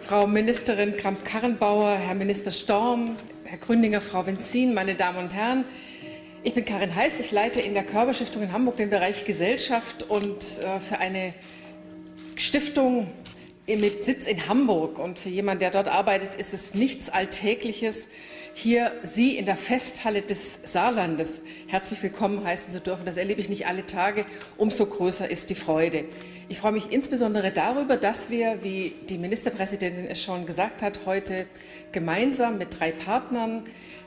Frau Ministerin Kramp-Karrenbauer, Herr Minister Storm, Herr Gründinger, Frau Wenzin, meine Damen und Herren. Ich bin Karin Heiß, ich leite in der Körber-Stiftung in Hamburg den Bereich Gesellschaft und für eine Stiftung mit Sitz in Hamburg und für jemanden, der dort arbeitet, ist es nichts Alltägliches, hier Sie in der Festhalle des Saarlandes herzlich willkommen heißen zu dürfen. Das erlebe ich nicht alle Tage. Umso größer ist die Freude. Ich freue mich insbesondere darüber, dass wir, wie die Ministerpräsidentin es schon gesagt hat, heute gemeinsam mit 3 Partnern,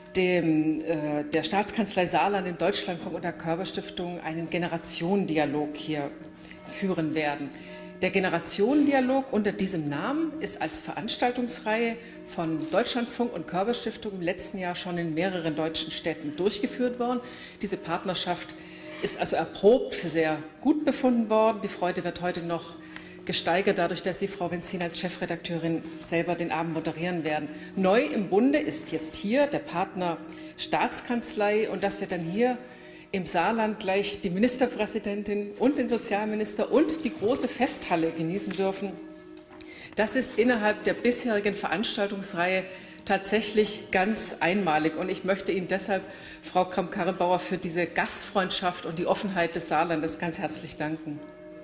der Staatskanzlei Saarland, dem Deutschlandfunk und der Körber-Stiftung einen Generationendialog hier führen werden. Der Generationendialog unter diesem Namen ist als Veranstaltungsreihe von Deutschlandfunk und Körber-Stiftung im letzten Jahr schon in mehreren deutschen Städten durchgeführt worden. Diese Partnerschaft ist also erprobt, für sehr gut befunden worden. Die Freude wird heute noch gesteigert, dadurch, dass Sie, Frau Wenzin, als Chefredakteurin selber den Abend moderieren werden. Neu im Bunde ist jetzt hier der Partner Staatskanzlei und dass wir dann hier im Saarland gleich die Ministerpräsidentin und den Sozialminister und die große Festhalle genießen dürfen. Das ist innerhalb der bisherigen Veranstaltungsreihe tatsächlich ganz einmalig. Und ich möchte Ihnen deshalb, Frau Kramp-Karrenbauer, für diese Gastfreundschaft und die Offenheit des Saarlandes ganz herzlich danken.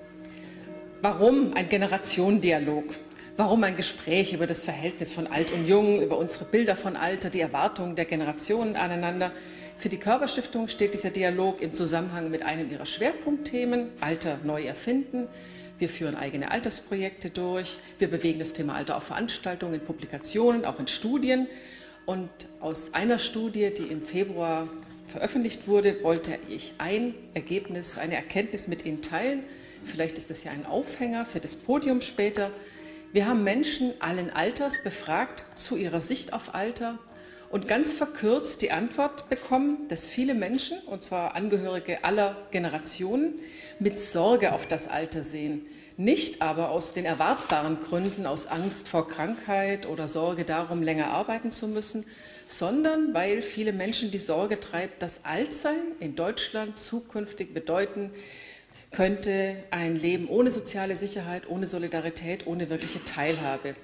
Warum ein Generationendialog? Warum ein Gespräch über das Verhältnis von Alt und Jung, über unsere Bilder von Alter, die Erwartungen der Generationen aneinander? Für die Körber-Stiftung steht dieser Dialog im Zusammenhang mit einem ihrer Schwerpunktthemen, Alter neu erfinden. Wir führen eigene Altersprojekte durch. Wir bewegen das Thema Alter auf Veranstaltungen, in Publikationen, auch in Studien. Und aus einer Studie, die im Februar veröffentlicht wurde, wollte ich ein Ergebnis, eine Erkenntnis mit Ihnen teilen. Vielleicht ist das ja ein Aufhänger für das Podium später. Wir haben Menschen allen Alters befragt zu ihrer Sicht auf Alter und ganz verkürzt die Antwort bekommen, dass viele Menschen, und zwar Angehörige aller Generationen, mit Sorge auf das Alter sehen. Nicht aber aus den erwartbaren Gründen, aus Angst vor Krankheit oder Sorge darum, länger arbeiten zu müssen, sondern weil viele Menschen die Sorge treibt, dass Altsein in Deutschland zukünftig bedeuten könnte ein Leben ohne soziale Sicherheit, ohne Solidarität, ohne wirkliche Teilhabe.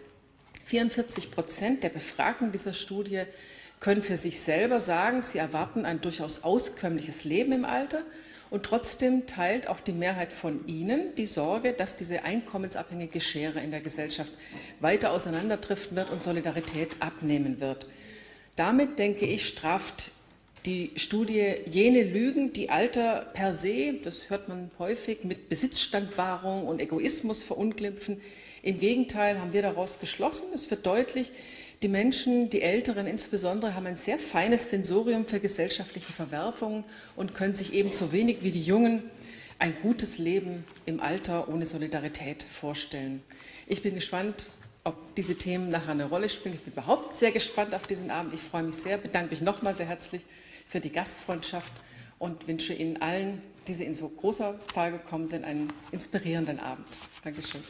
44% der Befragten dieser Studie können für sich selber sagen, sie erwarten ein durchaus auskömmliches Leben im Alter und trotzdem teilt auch die Mehrheit von ihnen die Sorge, dass diese einkommensabhängige Schere in der Gesellschaft weiter auseinanderdriften wird und Solidarität abnehmen wird. Damit, denke ich, straft die Studie jene Lügen, die Alter per se, das hört man häufig, mit Besitzstandwahrung und Egoismus verunglimpfen. Im Gegenteil haben wir daraus geschlossen, es wird deutlich, die Menschen, die Älteren insbesondere, haben ein sehr feines Sensorium für gesellschaftliche Verwerfungen und können sich ebenso wenig wie die Jungen ein gutes Leben im Alter ohne Solidarität vorstellen. Ich bin gespannt, ob diese Themen nachher eine Rolle spielen. Ich bin überhaupt sehr gespannt auf diesen Abend. Ich freue mich sehr, bedanke mich nochmal sehr herzlich für die Gastfreundschaft und wünsche Ihnen allen, die Sie in so großer Zahl gekommen sind, einen inspirierenden Abend. Dankeschön.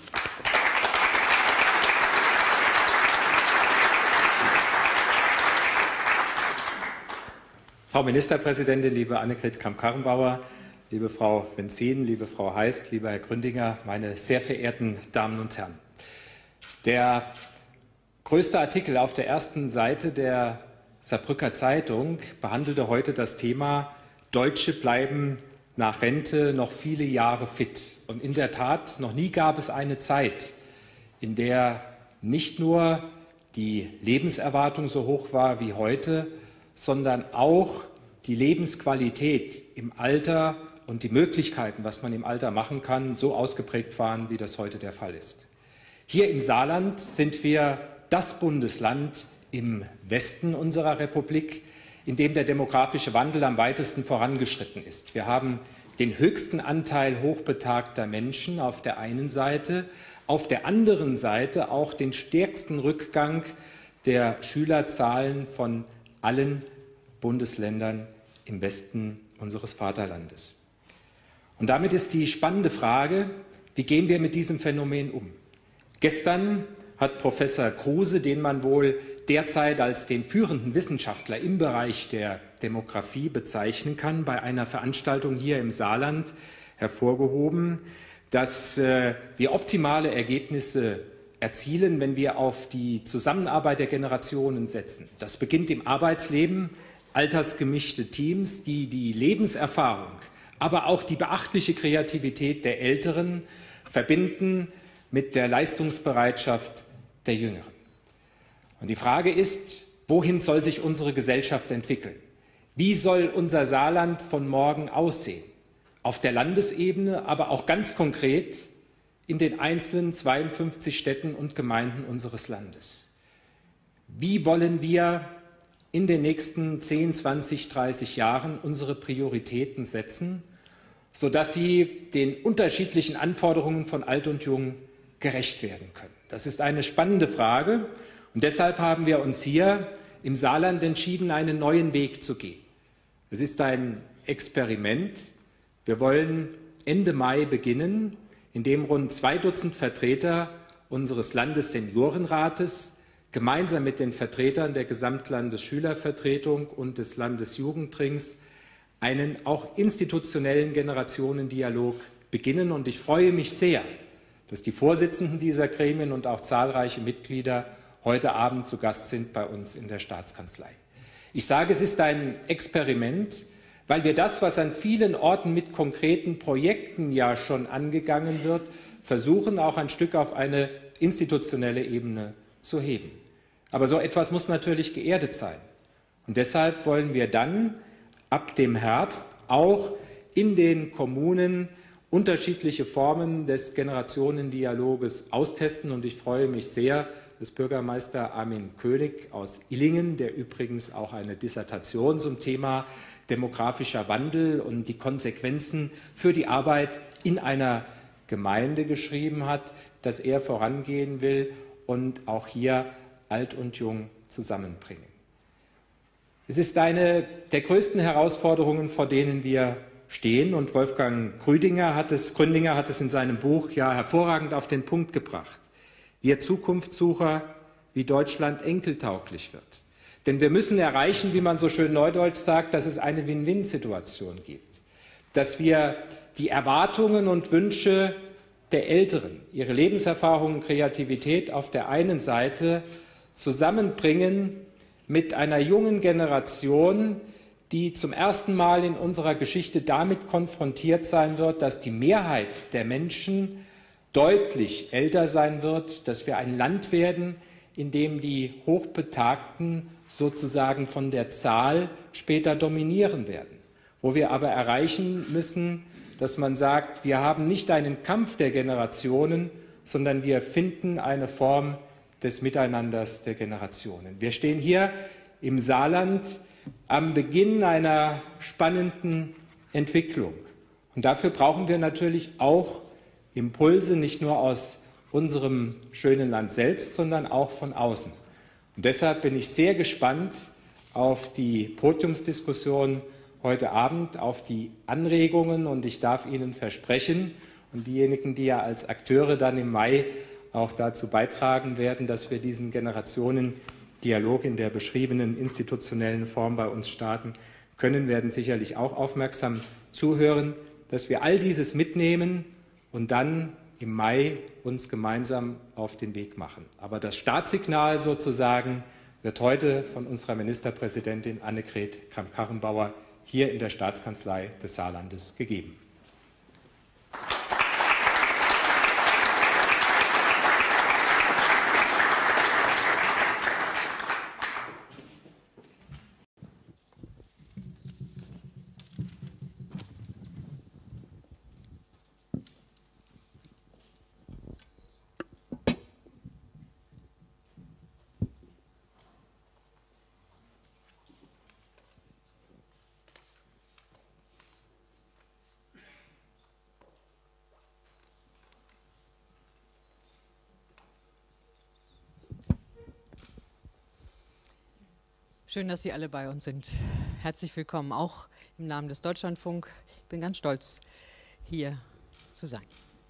Frau Ministerpräsidentin, liebe Annegret Kramp-Karrenbauer, liebe Frau Wenzin, liebe Frau Heiß, lieber Herr Gründinger, meine sehr verehrten Damen und Herren. Der größte Artikel auf der ersten Seite der Saarbrücker Zeitung behandelte heute das Thema Deutsche bleiben nach Rente noch viele Jahre fit. Und in der Tat, noch nie gab es eine Zeit, in der nicht nur die Lebenserwartung so hoch war wie heute, sondern auch die Lebensqualität im Alter und die Möglichkeiten, was man im Alter machen kann, so ausgeprägt waren, wie das heute der Fall ist. Hier im Saarland sind wir das Bundesland im Westen unserer Republik, in dem der demografische Wandel am weitesten vorangeschritten ist. Wir haben den höchsten Anteil hochbetagter Menschen auf der einen Seite, auf der anderen Seite auch den stärksten Rückgang der Schülerzahlen von allen Bundesländern im Westen unseres Vaterlandes. Und damit ist die spannende Frage, wie gehen wir mit diesem Phänomen um? Gestern hat Professor Kruse, den man wohl derzeit als den führenden Wissenschaftler im Bereich der Demografie bezeichnen kann, bei einer Veranstaltung hier im Saarland hervorgehoben, dass wir optimale Ergebnisse erzielen, wenn wir auf die Zusammenarbeit der Generationen setzen. Das beginnt im Arbeitsleben, altersgemischte Teams, die die Lebenserfahrung, aber auch die beachtliche Kreativität der Älteren verbinden mit der Leistungsbereitschaft der Jüngeren. Und die Frage ist, wohin soll sich unsere Gesellschaft entwickeln? Wie soll unser Saarland von morgen aussehen? Auf der Landesebene, aber auch ganz konkret in den einzelnen 52 Städten und Gemeinden unseres Landes. Wie wollen wir in den nächsten 10, 20, 30 Jahren unsere Prioritäten setzen, sodass sie den unterschiedlichen Anforderungen von Alt und Jung gerecht werden können? Das ist eine spannende Frage und deshalb haben wir uns hier im Saarland entschieden, einen neuen Weg zu gehen. Es ist ein Experiment. Wir wollen Ende Mai beginnen, indem rund 2 Dutzend Vertreter unseres Landesseniorenrates gemeinsam mit den Vertretern der Gesamtlandesschülervertretung und des Landesjugendrings einen auch institutionellen Generationendialog beginnen. Und ich freue mich sehr, dass die Vorsitzenden dieser Gremien und auch zahlreiche Mitglieder heute Abend zu Gast sind bei uns in der Staatskanzlei. Ich sage, es ist ein Experiment, weil wir das, was an vielen Orten mit konkreten Projekten ja schon angegangen wird, versuchen, auch ein Stück auf eine institutionelle Ebene zu heben. Aber so etwas muss natürlich geerdet sein. Und deshalb wollen wir dann ab dem Herbst auch in den Kommunen unterschiedliche Formen des Generationendialoges austesten. Und ich freue mich sehr, dass Bürgermeister Armin König aus Illingen, der übrigens auch eine Dissertation zum Thema demografischer Wandel und die Konsequenzen für die Arbeit in einer Gemeinde geschrieben hat, dass er vorangehen will und auch hier Alt und Jung zusammenbringen. Es ist eine der größten Herausforderungen, vor denen wir stehen, und Wolfgang Gründinger hat es in seinem Buch ja hervorragend auf den Punkt gebracht. Wir Zukunftssucher, wie Deutschland enkeltauglich wird. Denn wir müssen erreichen, wie man so schön neudeutsch sagt, dass es eine Win-Win-Situation gibt. Dass wir die Erwartungen und Wünsche der Älteren, ihre Lebenserfahrung und Kreativität auf der einen Seite zusammenbringen mit einer jungen Generation, die zum ersten Mal in unserer Geschichte damit konfrontiert sein wird, dass die Mehrheit der Menschen deutlich älter sein wird, dass wir ein Land werden, in dem die Hochbetagten sozusagen von der Zahl später dominieren werden, wo wir aber erreichen müssen, dass man sagt, wir haben nicht einen Kampf der Generationen, sondern wir finden eine Form des Miteinanders der Generationen. Wir stehen hier im Saarland am Beginn einer spannenden Entwicklung. Und dafür brauchen wir natürlich auch Impulse, nicht nur aus unserem schönen Land selbst, sondern auch von außen. Und deshalb bin ich sehr gespannt auf die Podiumsdiskussion heute Abend, auf die Anregungen, und ich darf Ihnen versprechen, und diejenigen, die ja als Akteure dann im Mai auch dazu beitragen werden, dass wir diesen Generationendialog in der beschriebenen institutionellen Form bei uns starten können, werden sicherlich auch aufmerksam zuhören, dass wir all dieses mitnehmen und dann im Mai uns gemeinsam auf den Weg machen. Aber das Startsignal sozusagen wird heute von unserer Ministerpräsidentin Annegret Kramp-Karrenbauer hier in der Staatskanzlei des Saarlandes gegeben. Schön, dass Sie alle bei uns sind. Herzlich willkommen, auch im Namen des Deutschlandfunk. Ich bin ganz stolz, hier zu sein.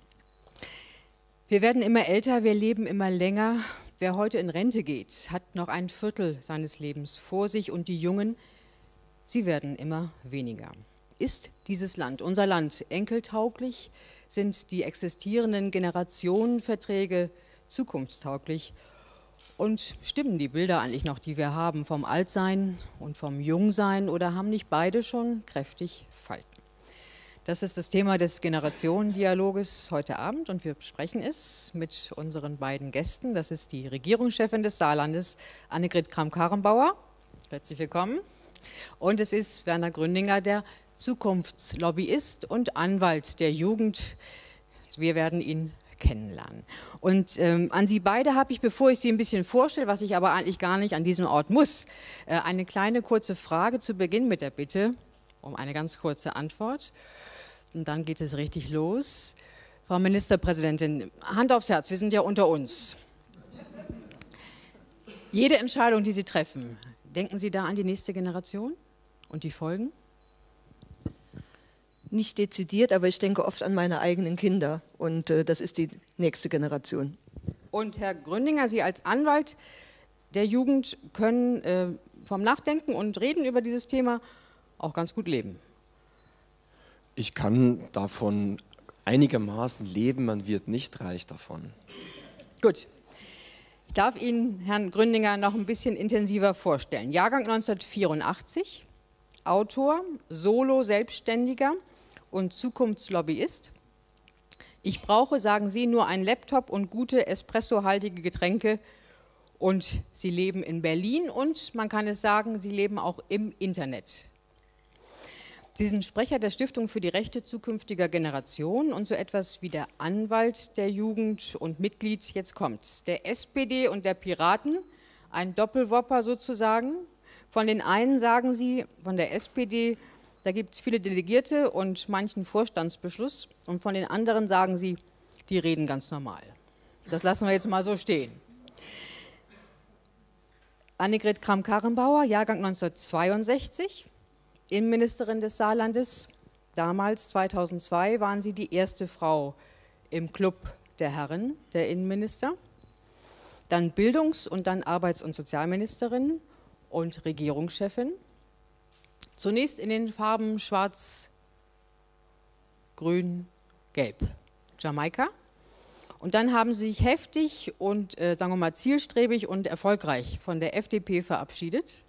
Wir werden immer älter, wir leben immer länger. Wer heute in Rente geht, hat noch ein Viertel seines Lebens vor sich, und die Jungen, sie werden immer weniger. Ist dieses Land, unser Land, enkeltauglich? Sind die existierenden Generationenverträge zukunftstauglich? Und stimmen die Bilder eigentlich noch, die wir haben vom Altsein und vom Jungsein, oder haben nicht beide schon kräftig Falten? Das ist das Thema des Generationendialoges heute Abend und wir besprechen es mit unseren beiden Gästen. Das ist die Regierungschefin des Saarlandes, Annegret Kramp-Karrenbauer. Herzlich willkommen. Und es ist Werner Gründinger, der Zukunftslobbyist und Anwalt der Jugend. Wir werden ihn kennenlernen. Und an Sie beide habe ich, bevor ich Sie ein bisschen vorstelle, was ich aber eigentlich gar nicht an diesem Ort muss, eine kleine kurze Frage zu Beginn mit der Bitte um eine ganz kurze Antwort. Und dann geht es richtig los. Frau Ministerpräsidentin, Hand aufs Herz, wir sind ja unter uns. Jede Entscheidung, die Sie treffen, denken Sie da an die nächste Generation und die Folgen? Nicht dezidiert, aber ich denke oft an meine eigenen Kinder und das ist die nächste Generation. Und Herr Gründinger, Sie als Anwalt der Jugend können vom Nachdenken und Reden über dieses Thema auch ganz gut leben. Ich kann davon einigermaßen leben, man wird nicht reich davon. Gut. Ich darf Ihnen Herrn Gründinger noch ein bisschen intensiver vorstellen. Jahrgang 1984, Autor, Solo-Selbstständiger und Zukunftslobbyist. Ich brauche, sagen Sie, nur einen Laptop und gute espressohaltige Getränke und Sie leben in Berlin und man kann es sagen, Sie leben auch im Internet. Sie sind Sprecher der Stiftung für die Rechte zukünftiger Generationen und so etwas wie der Anwalt der Jugend und Mitglied, jetzt kommt's, der SPD und der Piraten, ein Doppelwopper sozusagen. Von den einen sagen Sie, von der SPD, da gibt es viele Delegierte und manchen Vorstandsbeschluss. Und von den anderen sagen Sie, die reden ganz normal. Das lassen wir jetzt mal so stehen. Annegret Kramp-Karrenbauer, Jahrgang 1962, Innenministerin des Saarlandes. Damals, 2002, waren Sie die erste Frau im Club der Herren, der Innenminister. Dann Bildungs- und dann Arbeits- und Sozialministerin und Regierungschefin. Zunächst in den Farben Schwarz, Grün, Gelb, Jamaika. Und dann haben Sie sich heftig und, sagen wir mal, zielstrebig und erfolgreich von der FDP verabschiedet.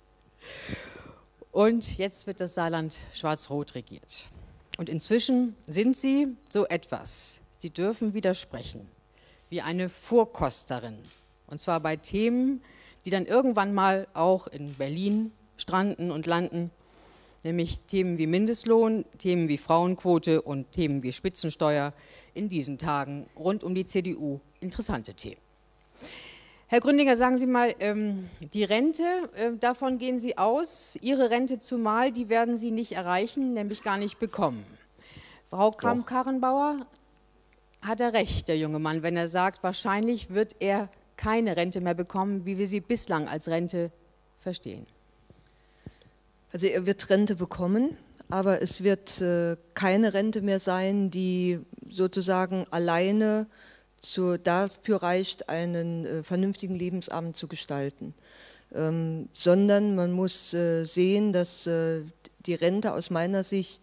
Und jetzt wird das Saarland schwarz-rot regiert. Und inzwischen sind Sie so etwas, Sie dürfen widersprechen, wie eine Vorkosterin. Und zwar bei Themen, die dann irgendwann mal auch in Berlin stranden und landen, nämlich Themen wie Mindestlohn, Themen wie Frauenquote und Themen wie Spitzensteuer, in diesen Tagen rund um die CDU interessante Themen. Herr Gründinger, sagen Sie mal, die Rente, davon gehen Sie aus, Ihre Rente zumal, die werden Sie nicht erreichen, nämlich gar nicht bekommen. Frau Kramp-Karrenbauer, hat er recht, der junge Mann, wenn er sagt, wahrscheinlich wird er keine Rente mehr bekommen, wie wir sie bislang als Rente verstehen? Also er wird Rente bekommen, aber es wird keine Rente mehr sein, die sozusagen alleine dafür reicht, einen vernünftigen Lebensabend zu gestalten. Sondern man muss sehen, dass die Rente aus meiner Sicht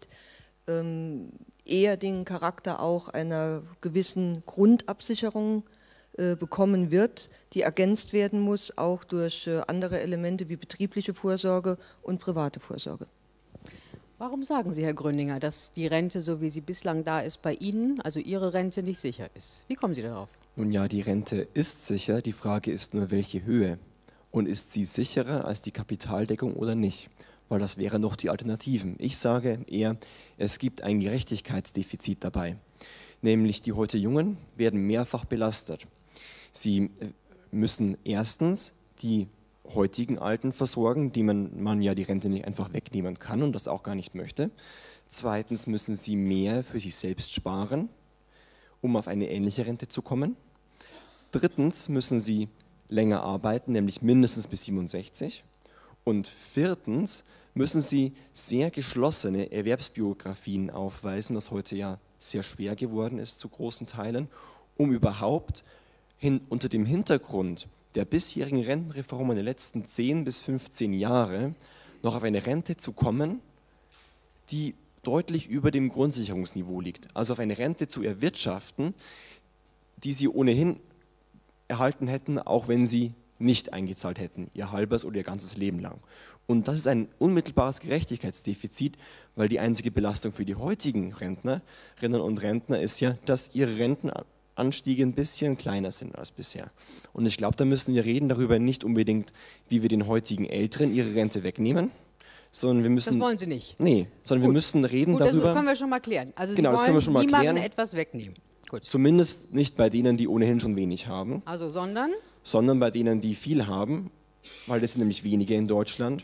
eher den Charakter auch einer gewissen Grundabsicherung bekommen wird, die ergänzt werden muss, auch durch andere Elemente wie betriebliche Vorsorge und private Vorsorge. Warum sagen Sie, Herr Gründinger, dass die Rente, so wie sie bislang da ist, bei Ihnen, also Ihre Rente, nicht sicher ist? Wie kommen Sie darauf? Nun ja, die Rente ist sicher, die Frage ist nur, welche Höhe. Und ist sie sicherer als die Kapitaldeckung oder nicht? Weil das wären noch die Alternativen. Ich sage eher, es gibt ein Gerechtigkeitsdefizit dabei. Nämlich die heute Jungen werden mehrfach belastet. Sie müssen erstens die heutigen Alten versorgen, die man ja die Rente nicht einfach wegnehmen kann und das auch gar nicht möchte. Zweitens müssen sie mehr für sich selbst sparen, um auf eine ähnliche Rente zu kommen. Drittens müssen sie länger arbeiten, nämlich mindestens bis 67. Und viertens müssen sie sehr geschlossene Erwerbsbiografien aufweisen, was heute ja sehr schwer geworden ist zu großen Teilen, um überhaupt unter dem Hintergrund der bisherigen Rentenreformen der letzten 10 bis 15 Jahre noch auf eine Rente zu kommen, die deutlich über dem Grundsicherungsniveau liegt. Also auf eine Rente zu erwirtschaften, die sie ohnehin erhalten hätten, auch wenn sie nicht eingezahlt hätten, ihr halbes oder ihr ganzes Leben lang. Und das ist ein unmittelbares Gerechtigkeitsdefizit, weil die einzige Belastung für die heutigen Rentnerinnen und Rentner ist ja, dass ihre Rentenanstiege ein bisschen kleiner sind als bisher. Und ich glaube, da müssen wir reden darüber nicht unbedingt, wie wir den heutigen Älteren ihre Rente wegnehmen, sondern wir müssen... Das wollen Sie nicht? Nee, sondern wir müssen reden darüber... Das können wir schon mal klären. Also genau, Sie wollen niemandem etwas wegnehmen. Gut. Zumindest nicht bei denen, die ohnehin schon wenig haben. Also sondern bei denen, die viel haben, weil das sind nämlich wenige in Deutschland.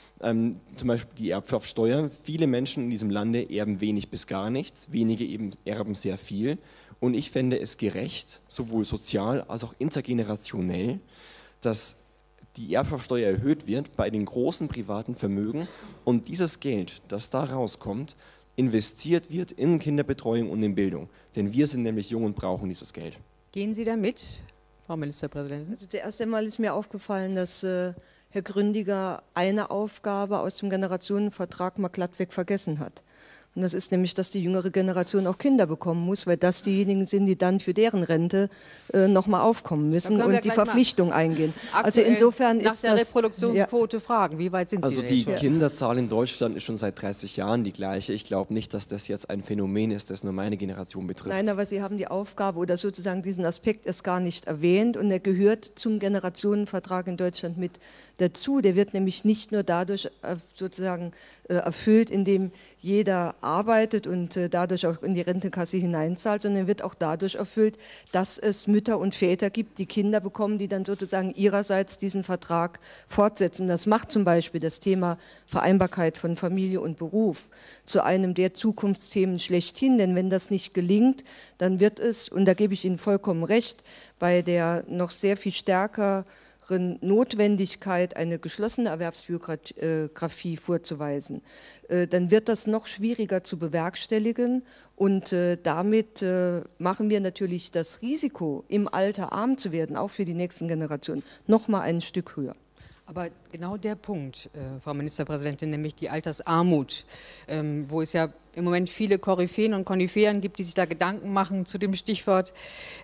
Zum Beispiel die Erbschaftssteuer. Viele Menschen in diesem Lande erben wenig bis gar nichts, wenige eben erben sehr viel. Und ich fände es gerecht, sowohl sozial als auch intergenerationell, dass die Erbschaftssteuer erhöht wird bei den großen privaten Vermögen und dieses Geld, das da rauskommt, investiert wird in Kinderbetreuung und in Bildung. Denn wir sind nämlich jung und brauchen dieses Geld. Gehen Sie da mit, Frau Ministerpräsidentin? Also zuerst einmal ist mir aufgefallen, dass Herr Gründiger eine Aufgabe aus dem Generationenvertrag mal glattweg vergessen hat. Und das ist nämlich, dass die jüngere Generation auch Kinder bekommen muss, weil das diejenigen sind, die dann für deren Rente nochmal aufkommen müssen und die Verpflichtung eingehen. Also insofern nach ist der das, Reproduktionsquote fragen, wie weit sind Sie Also die Kinderzahl in Deutschland ist schon seit 30 Jahren die gleiche. Ich glaube nicht, dass das jetzt ein Phänomen ist, das nur meine Generation betrifft. Nein, aber Sie haben die Aufgabe oder sozusagen diesen Aspekt erst gar nicht erwähnt und er gehört zum Generationenvertrag in Deutschland mit dazu. Der wird nämlich nicht nur dadurch sozusagen erfüllt, indem jeder arbeitet und dadurch auch in die Rentekasse hineinzahlt, sondern wird auch dadurch erfüllt, dass es Mütter und Väter gibt, die Kinder bekommen, die dann sozusagen ihrerseits diesen Vertrag fortsetzen. Und das macht zum Beispiel das Thema Vereinbarkeit von Familie und Beruf zu einem der Zukunftsthemen schlechthin. Denn wenn das nicht gelingt, dann wird es, und da gebe ich Ihnen vollkommen recht, bei der noch sehr viel stärker Notwendigkeit, eine geschlossene Erwerbsbiografie vorzuweisen, dann wird das noch schwieriger zu bewerkstelligen und damit machen wir natürlich das Risiko, im Alter arm zu werden, auch für die nächsten Generationen, noch mal ein Stück höher. Aber genau der Punkt, Frau Ministerpräsidentin, nämlich die Altersarmut, wo es ja im Moment viele Koryphäen und Koniferen gibt, die sich da Gedanken machen zu dem Stichwort,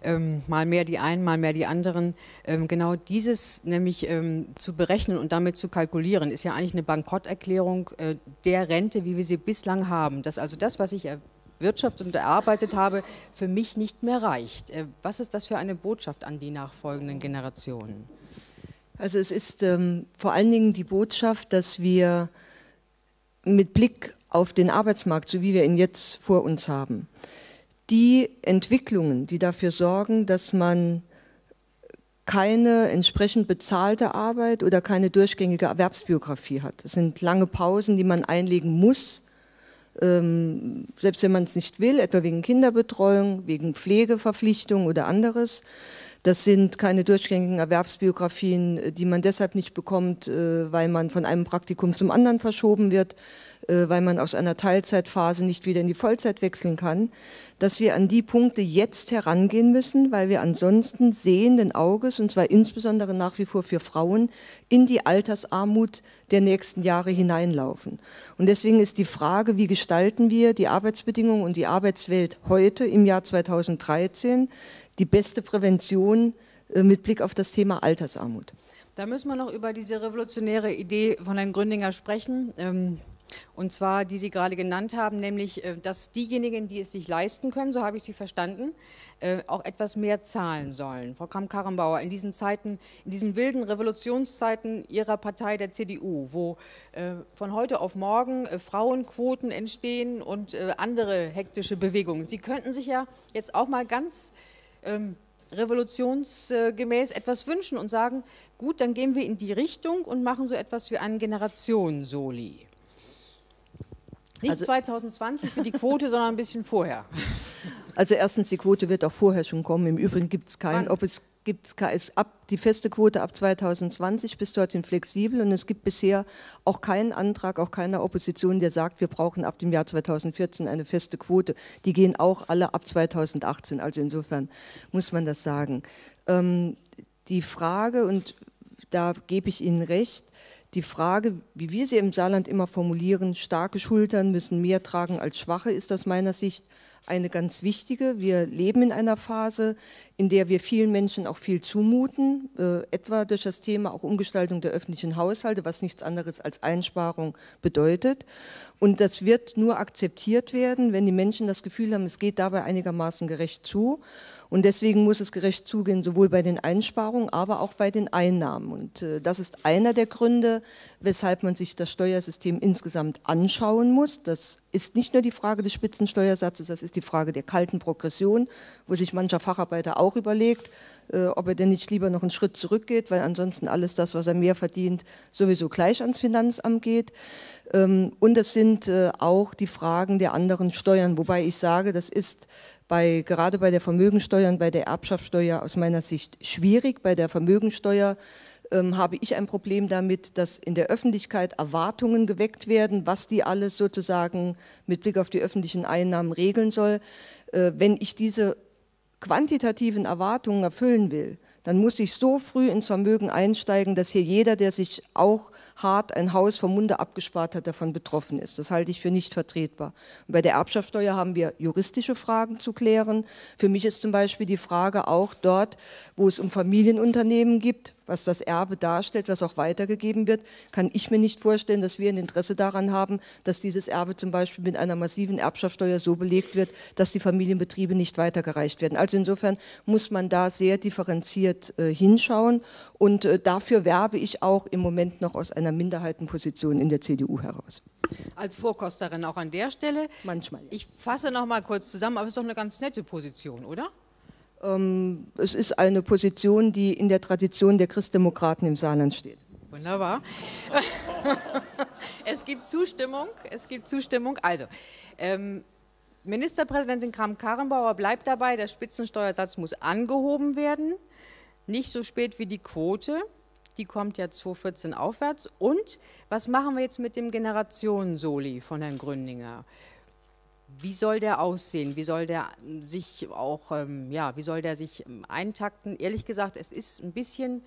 mal mehr die einen, mal mehr die anderen. Genau dieses nämlich zu berechnen und damit zu kalkulieren, ist ja eigentlich eine Bankrotterklärung der Rente, wie wir sie bislang haben. Dass also das, was ich erwirtschaftet und erarbeitet habe, für mich nicht mehr reicht. Was ist das für eine Botschaft an die nachfolgenden Generationen? Also es ist vor allen Dingen die Botschaft, dass wir mit Blick auf den Arbeitsmarkt, so wie wir ihn jetzt vor uns haben, die Entwicklungen, die dafür sorgen, dass man keine entsprechend bezahlte Arbeit oder keine durchgängige Erwerbsbiografie hat. Das sind lange Pausen, die man einlegen muss, selbst wenn man es nicht will, etwa wegen Kinderbetreuung, wegen Pflegeverpflichtung oder anderes. Das sind keine durchgängigen Erwerbsbiografien, die man deshalb nicht bekommt, weil man von einem Praktikum zum anderen verschoben wird, weil man aus einer Teilzeitphase nicht wieder in die Vollzeit wechseln kann, dass wir an die Punkte jetzt herangehen müssen, weil wir ansonsten sehenden Auges, und zwar insbesondere nach wie vor für Frauen, in die Altersarmut der nächsten Jahre hineinlaufen. Und deswegen ist die Frage, wie gestalten wir die Arbeitsbedingungen und die Arbeitswelt heute im Jahr 2013, die beste Prävention mit Blick auf das Thema Altersarmut. Da müssen wir noch über diese revolutionäre Idee von Herrn Gründiger sprechen, und zwar, die Sie gerade genannt haben, nämlich, dass diejenigen, die es sich leisten können, so habe ich Sie verstanden, auch etwas mehr zahlen sollen. Frau Kramp-Karrenbauer, in diesen Zeiten, in diesen wilden Revolutionszeiten Ihrer Partei, der CDU, wo von heute auf morgen Frauenquoten entstehen und andere hektische Bewegungen, Sie könnten sich ja jetzt auch mal ganz revolutionsgemäß etwas wünschen und sagen, gut, dann gehen wir in die Richtung und machen so etwas wie einen Generationensoli. Nicht also 2020 für die Quote, sondern ein bisschen vorher. Also erstens, die Quote wird auch vorher schon kommen. Im Übrigen gibt es keinen, die feste Quote ab 2020 bis dorthin flexibel und es gibt bisher auch keinen Antrag, auch keiner Opposition, der sagt, wir brauchen ab dem Jahr 2014 eine feste Quote. Die gehen auch alle ab 2018, also insofern muss man das sagen. Die Frage, und da gebe ich Ihnen recht, die Frage, wie wir sie im Saarland immer formulieren, starke Schultern müssen mehr tragen als schwache, ist aus meiner Sicht eine ganz wichtige. Wir leben in einer Phase, in der wir vielen Menschen auch viel zumuten, etwa durch das Thema auch Umgestaltung der öffentlichen Haushalte, was nichts anderes als Einsparung bedeutet. Und das wird nur akzeptiert werden, wenn die Menschen das Gefühl haben, es geht dabei einigermaßen gerecht zu. Und deswegen muss es gerecht zugehen, sowohl bei den Einsparungen, aber auch bei den Einnahmen. Und das ist einer der Gründe, weshalb man sich das Steuersystem insgesamt anschauen muss. Das ist nicht nur die Frage des Spitzensteuersatzes, das ist die Frage der kalten Progression, wo sich mancher Facharbeiter auch überlegt, ob er denn nicht lieber noch einen Schritt zurückgeht, weil ansonsten alles das, was er mehr verdient, sowieso gleich ans Finanzamt geht. Und es sind auch die Fragen der anderen Steuern, wobei ich sage, das ist gerade bei der Vermögensteuer und bei der Erbschaftssteuer aus meiner Sicht schwierig. Bei der Vermögensteuer habe ich ein Problem damit, dass in der Öffentlichkeit Erwartungen geweckt werden, was die alles sozusagen mit Blick auf die öffentlichen Einnahmen regeln soll. Wenn ich diese quantitativen Erwartungen erfüllen will, dann muss ich so früh ins Vermögen einsteigen, dass hier jeder, der sich auch hart ein Haus vom Munde abgespart hat, davon betroffen ist. Das halte ich für nicht vertretbar. Und bei der Erbschaftssteuer haben wir juristische Fragen zu klären. Für mich ist zum Beispiel die Frage auch dort, wo es um Familienunternehmen gibt, was das Erbe darstellt, was auch weitergegeben wird, kann ich mir nicht vorstellen, dass wir ein Interesse daran haben, dass dieses Erbe zum Beispiel mit einer massiven Erbschaftssteuer so belegt wird, dass die Familienbetriebe nicht weitergereicht werden. Also insofern muss man da sehr differenziert hinschauen und dafür werbe ich auch im Moment noch aus einer Minderheitenposition in der CDU heraus. Als Vorkosterin auch an der Stelle. Manchmal. Ja. Ich fasse noch mal kurz zusammen, aber es ist doch eine ganz nette Position, oder? Es ist eine Position, die in der Tradition der Christdemokraten im Saarland steht. Wunderbar. Es gibt Zustimmung. Es gibt Zustimmung. Also, Ministerpräsidentin Kramp-Karrenbauer bleibt dabei, der Spitzensteuersatz muss angehoben werden. Nicht so spät wie die Quote. Die kommt ja 2014 aufwärts. Und was machen wir jetzt mit dem Generationensoli von Herrn Gründinger? Wie soll der aussehen? Wie soll der sich auch, wie soll der sich eintakten? Ehrlich gesagt, es ist ein bisschen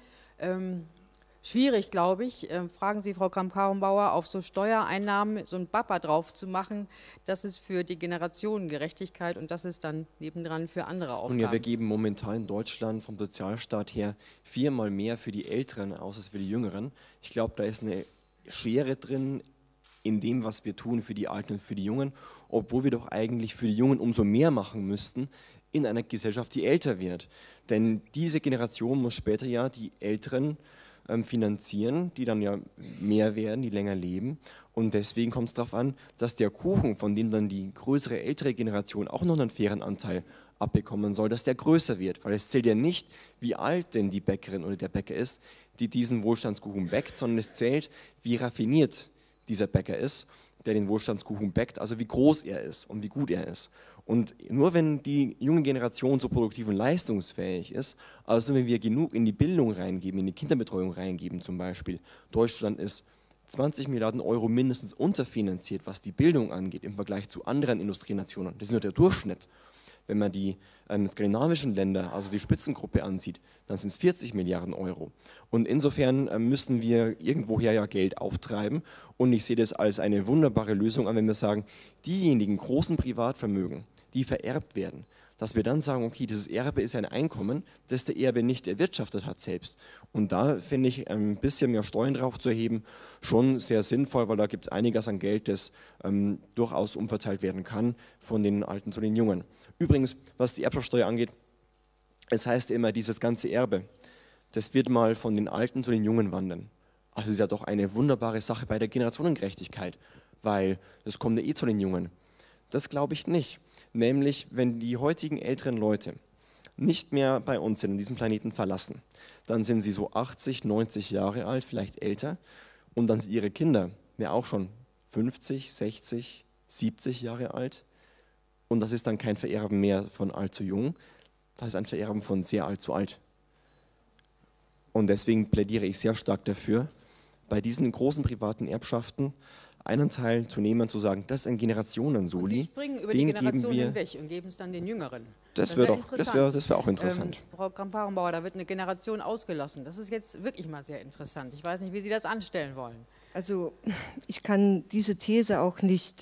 schwierig, glaube ich. Fragen Sie Frau Kramp-Karrenbauer, auf so Steuereinnahmen so ein Bapper drauf zu machen, das ist für die Generationengerechtigkeit und das ist dann nebendran für andere Aufgaben. Und ja, wir geben momentan in Deutschland vom Sozialstaat her 4-mal mehr für die Älteren aus als für die Jüngeren. Ich glaube, da ist eine Schere drin in dem, was wir tun für die Alten und für die Jungen, obwohl wir doch eigentlich für die Jungen umso mehr machen müssten in einer Gesellschaft, die älter wird. Denn diese Generation muss später ja die Älteren finanzieren, die dann ja mehr werden, die länger leben. Und deswegen kommt es darauf an, dass der Kuchen, von dem dann die größere, ältere Generation auch noch einen fairen Anteil abbekommen soll, dass der größer wird. Weil es zählt ja nicht, wie alt denn die Bäckerin oder der Bäcker ist, die diesen Wohlstandskuchen bäckt, sondern es zählt, wie raffiniert dieser Bäcker ist, der den Wohlstandskuchen bäckt, also wie groß er ist und wie gut er ist. Und nur wenn die junge Generation so produktiv und leistungsfähig ist, also nur wenn wir genug in die Bildung reingeben, in die Kinderbetreuung reingeben zum Beispiel. Deutschland ist 20 Milliarden Euro mindestens unterfinanziert, was die Bildung angeht, im Vergleich zu anderen Industrienationen. Das ist nur der Durchschnitt. Wenn man die skandinavischen Länder, also die Spitzengruppe ansieht, dann sind es 40 Milliarden Euro. Und insofern müssen wir irgendwoher ja Geld auftreiben. Und ich sehe das als eine wunderbare Lösung an, wenn wir sagen, diejenigen großen Privatvermögen, die vererbt werden, dass wir dann sagen, okay, dieses Erbe ist ein Einkommen, das der Erbe nicht erwirtschaftet hat selbst. Und da finde ich ein bisschen mehr Steuern drauf zu erheben schon sehr sinnvoll, weil da gibt es einiges an Geld, das durchaus umverteilt werden kann von den Alten zu den Jungen. Übrigens, was die Erbschaftssteuer angeht, es heißt immer, dieses ganze Erbe, das wird mal von den Alten zu den Jungen wandern. Also es ist ja doch eine wunderbare Sache bei der Generationengerechtigkeit, weil es kommt ja eh zu den Jungen. Das glaube ich nicht. Nämlich, wenn die heutigen älteren Leute nicht mehr bei uns sind, und diesen Planeten verlassen, dann sind sie so 80, 90 Jahre alt, vielleicht älter, und dann sind ihre Kinder ja auch schon 50, 60, 70 Jahre alt. Und das ist dann kein Vererben mehr von alt zu jung, das ist ein Vererben von sehr alt zu alt. Und deswegen plädiere ich sehr stark dafür, bei diesen großen privaten Erbschaften einen Teil zu nehmen, zu sagen, das ist ein Generationen-Soli. Und Sie springen über die Generation hinweg und geben es dann den Jüngeren. Das wäre auch interessant. Frau Kramp-Karrenbauer, da wird eine Generation ausgelassen. Das ist jetzt wirklich mal sehr interessant. Ich weiß nicht, wie Sie das anstellen wollen. Also ich kann diese These auch nicht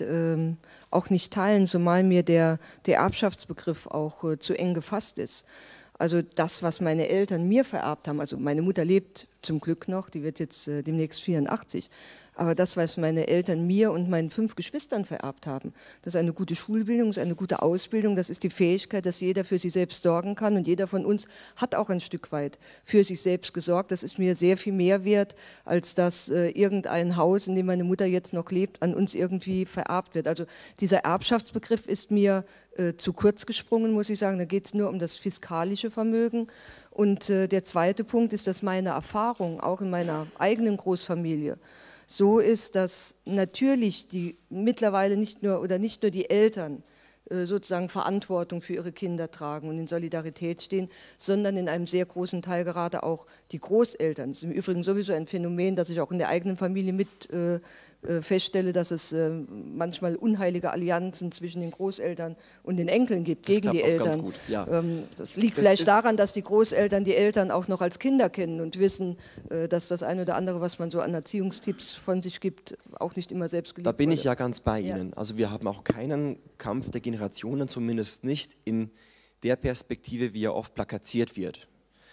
teilen, zumal mir der Erbschaftsbegriff auch zu eng gefasst ist. Also das, was meine Eltern mir vererbt haben, also meine Mutter lebt zum Glück noch, die wird jetzt demnächst 84, aber das, was meine Eltern mir und meinen 5 Geschwistern vererbt haben, das ist eine gute Schulbildung, das ist eine gute Ausbildung, das ist die Fähigkeit, dass jeder für sich selbst sorgen kann und jeder von uns hat auch ein Stück weit für sich selbst gesorgt. Das ist mir sehr viel mehr wert, als dass irgendein Haus, in dem meine Mutter jetzt noch lebt, an uns irgendwie vererbt wird. Also dieser Erbschaftsbegriff ist mir zu kurz gesprungen, muss ich sagen. Da geht es nur um das fiskalische Vermögen. Und der zweite Punkt ist, dass meine Erfahrung auch in meiner eigenen Großfamilie so ist, dass natürlich die mittlerweile nicht nur die Eltern sozusagen Verantwortung für ihre Kinder tragen und in Solidarität stehen, sondern in einem sehr großen Teil gerade auch die Großeltern. Das ist im Übrigen sowieso ein Phänomen, das ich auch in der eigenen Familie mit feststelle, dass es manchmal unheilige Allianzen zwischen den Großeltern und den Enkeln gibt, gegen die Eltern. Gut, ja. Das liegt vielleicht daran, dass die Großeltern die Eltern auch noch als Kinder kennen und wissen, dass das eine oder andere, was man so an Erziehungstipps von sich gibt, auch nicht immer selbst gelebt Da bin wurde. ich ja ganz bei Ihnen. Also wir haben auch keinen Kampf der Generationen, zumindest nicht in der Perspektive, wie er oft plakatiert wird.